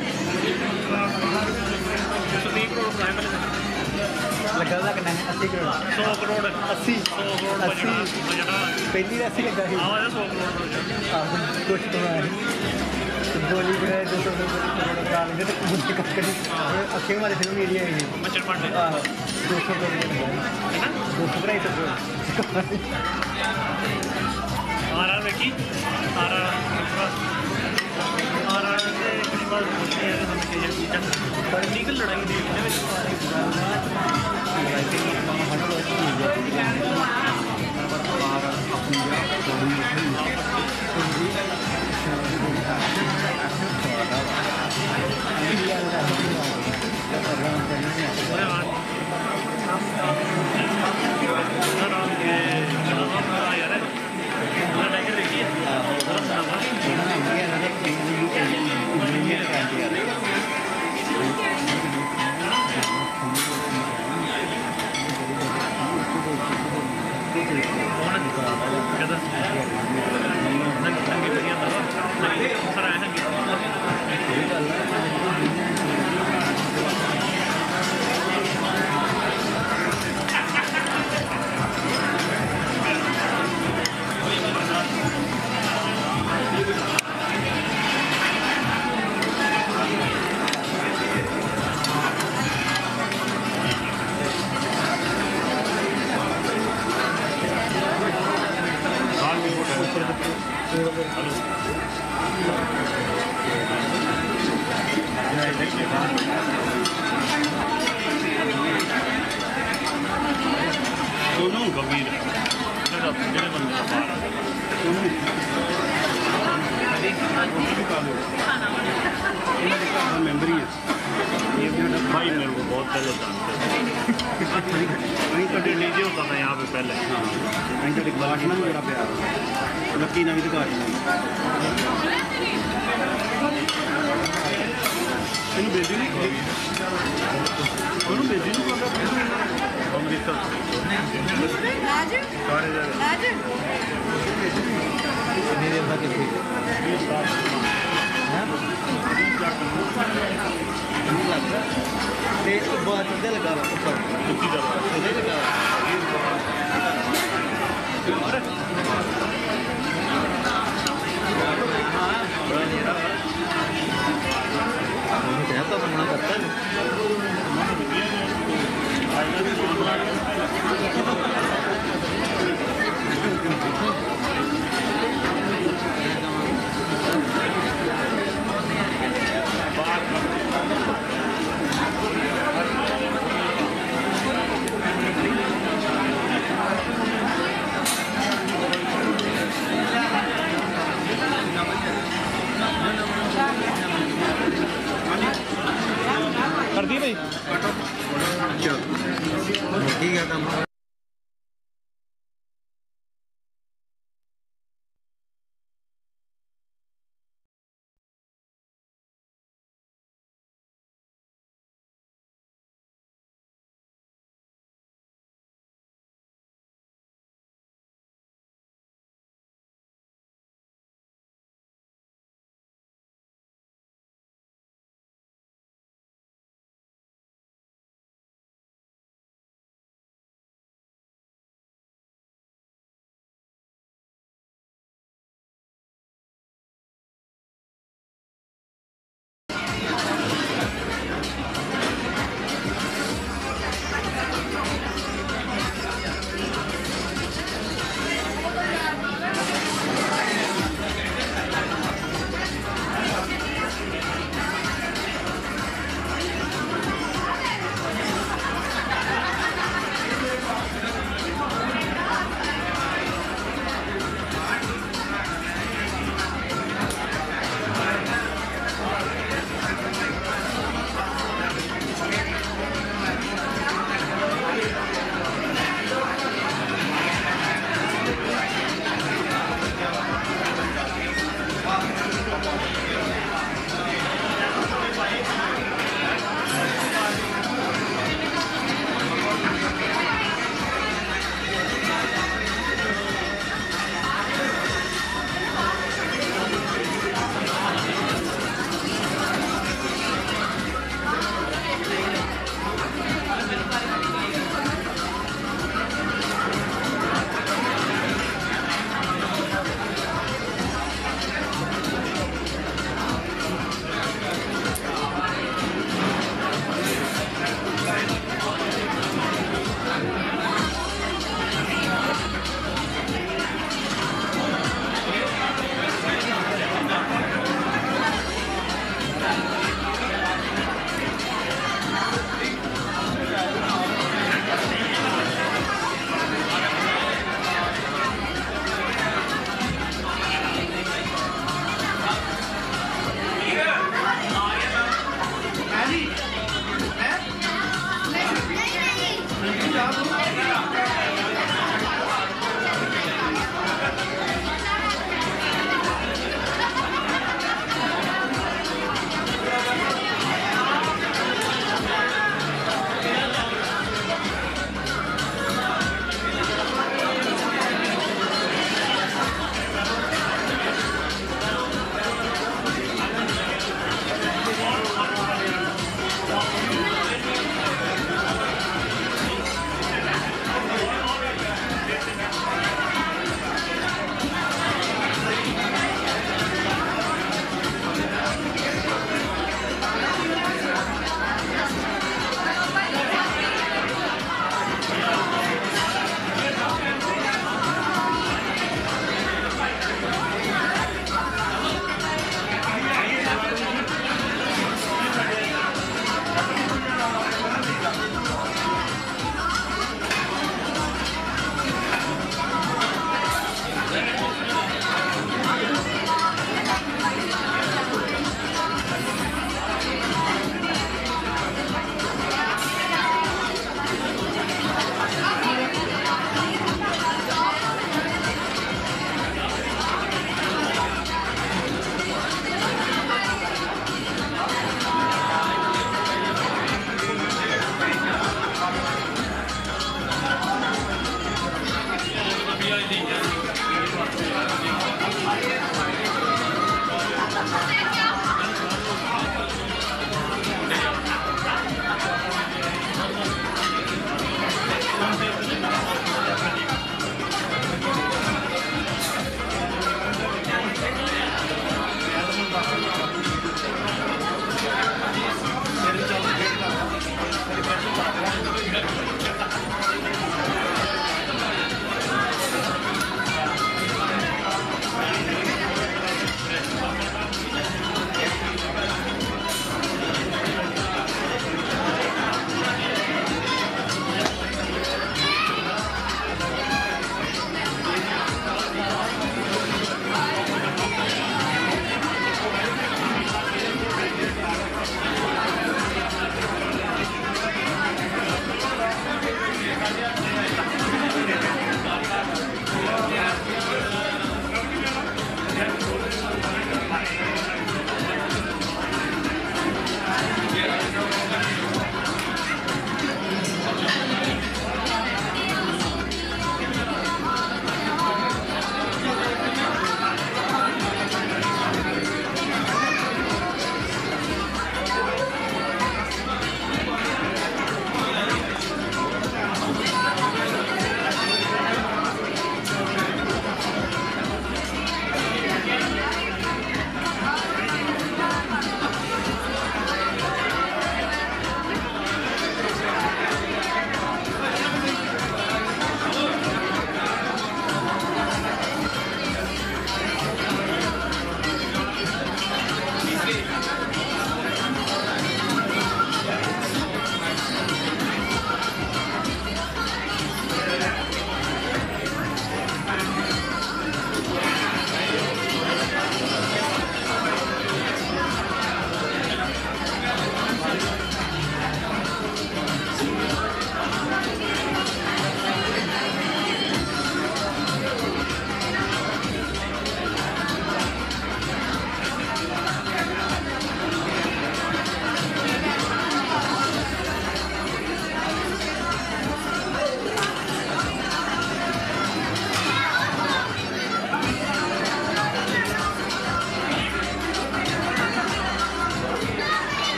130 करोड़ बनाए लगा था कितना 80 करोड़ 100 करोड़ 80 पहली 80 लगा ही 100 करोड़ कुछ तो है गोली बनाए 200 करोड़ का लगे तो मुझे कट कर अच्छे हमारे फिल्म एरिया है मच्छर मारने 200 करोड़ है ना 200 प्राइस है आरआर देखी आरआर से कुछ बात पूछनी है हमें क्या चीज़ पॉलिटिकल लड़ाई देखने में ਉਹਨੂੰ ਗੰਭੀਰ ਜਿਹੜੇ ਬੰਦੇ ਦਾ ਬਾਹਰ ਆ ਮੈਂਬਰ ਹੀ ਹੈ भाई मेरे को बहुत पहले जानते थे वहीं तो डीजे होता था यहाँ पे पहले ਅਸੀਂ ਤੁਹਾਡੇ ਗਲਾਸ ਨਾਲ ਮੇਰਾ ਪਿਆਰ ਲੱਕੀ ਨਵੀਂ ਦੁਕਾਨ ਇਹਨੂੰ ਬੇਦੀ ਨਹੀਂ ਉਹਨੂੰ ਬੇਦੀ ਨਹੀਂ ਕਰਦਾ ਅੰਮ੍ਰਿਤਸਰ ਸਾਰੇ ਜਗ੍ਹਾ ਕਿੰਨੀ ਦੇਰ ਤੱਕ ਇੱਥੇ ਤੇ ਬਾਅਦ ਕਿੱਥੇ ਲੱਗਾ ਵਾ ਉੱਪਰ दुखी जगह ਉਹਦੇ ਲੱਗਾ ਉਹਨੂੰ ਕਹਿ ਤਾ ਮਨਾ ਕਰਤਾ कर दी भाई ਚਲ ਠੀਕ ਹੈ ਕੰਮ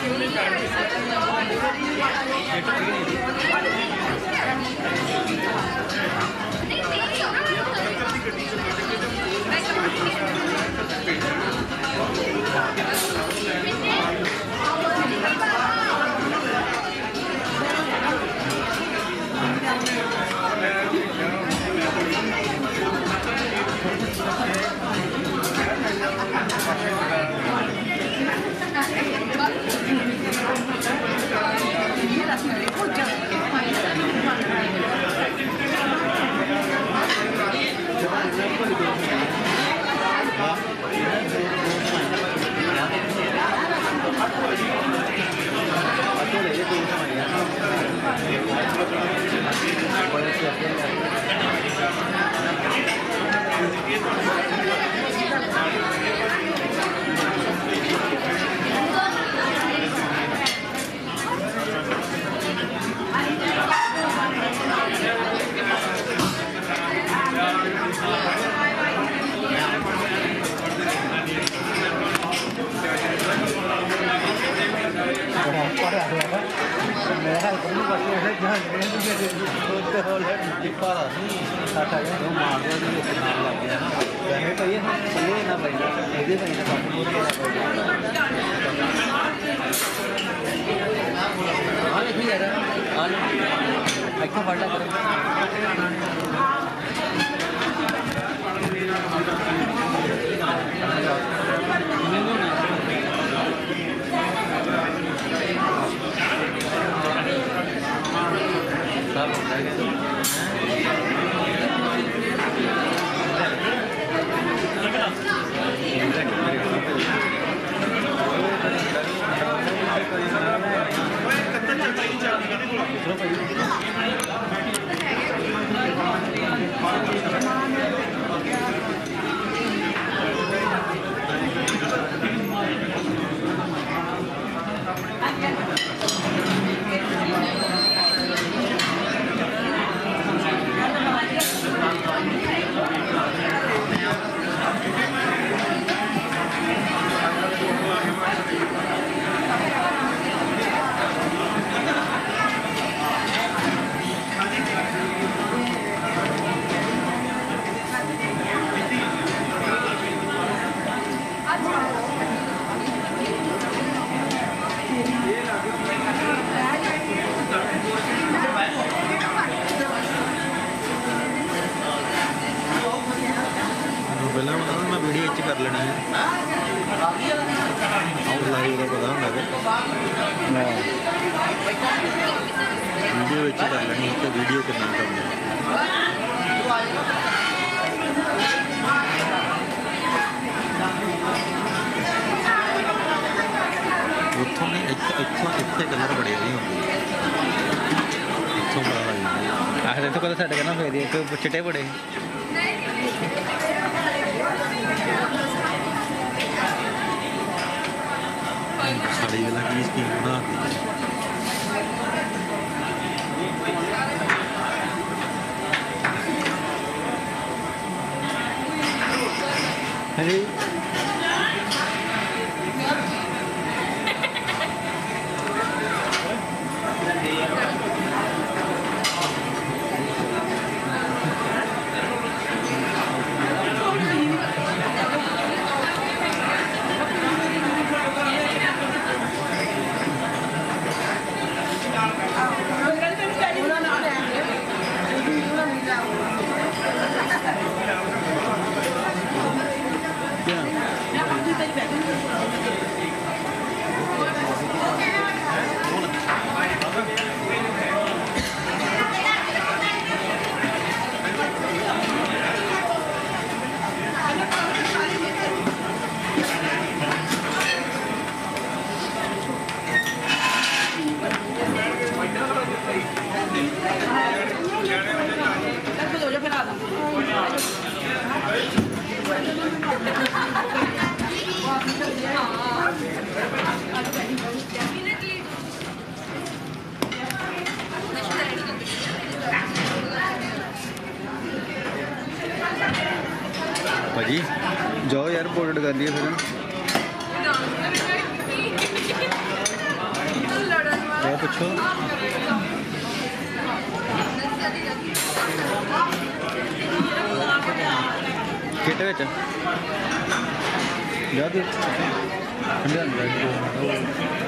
चिट्टे बड़े साड़ी वाला की स्कीम बना दी भाजी जाओ यार फोटो कर लिए फिर ਪੁੱਛੋ ਕਿਹੜੇ ਵਿੱਚ ਜਾ ਕੇ ਅੰਦਰ ਅੰਦਰ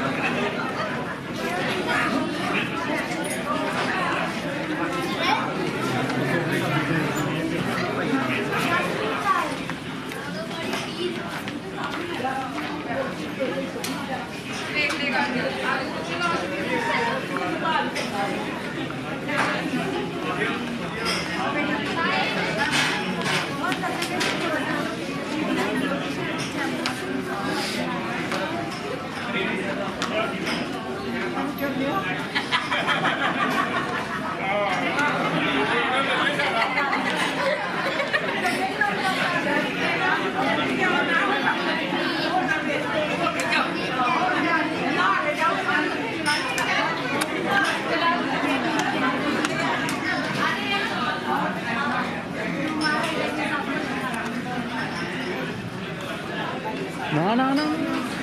ना ना ना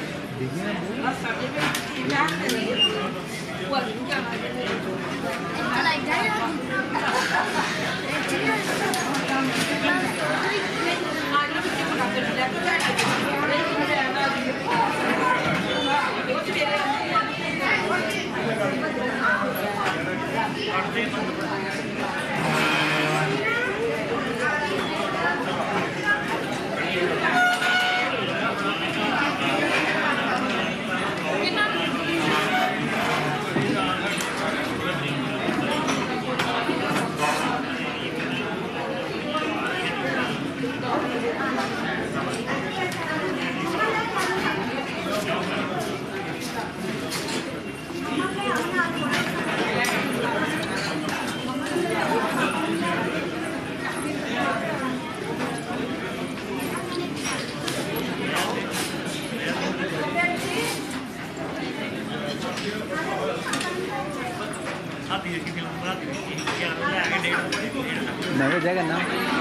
मैं भेजा करना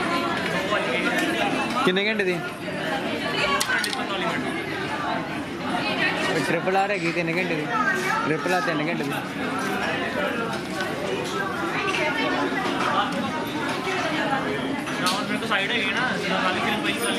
किन्ने घंटे दी ट्रिपल आर हैगी 3 घंटे दी ट्रिपल आर 3 घंटे दी मेरे को साइड है ना खाली फिल्म वही वाली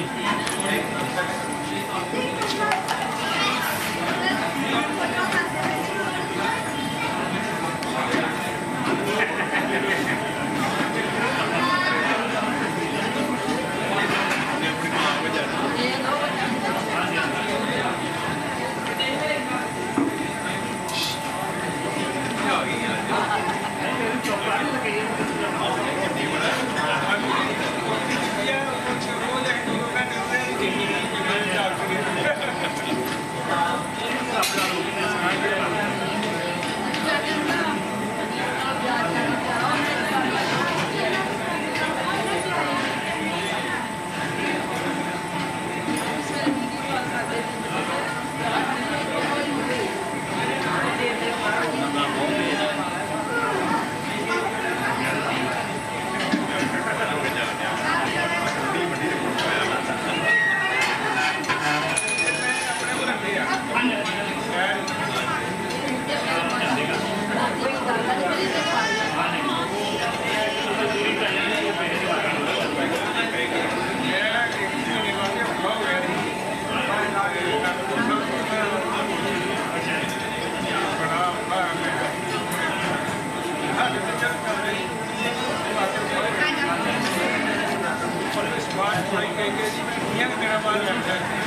Thank you. ਬਾਹਰ ਫਲਾਈ ਕੇ ਇਹ ਮੇਰਾ ਬਾਹਰ ਲੱਗਦਾ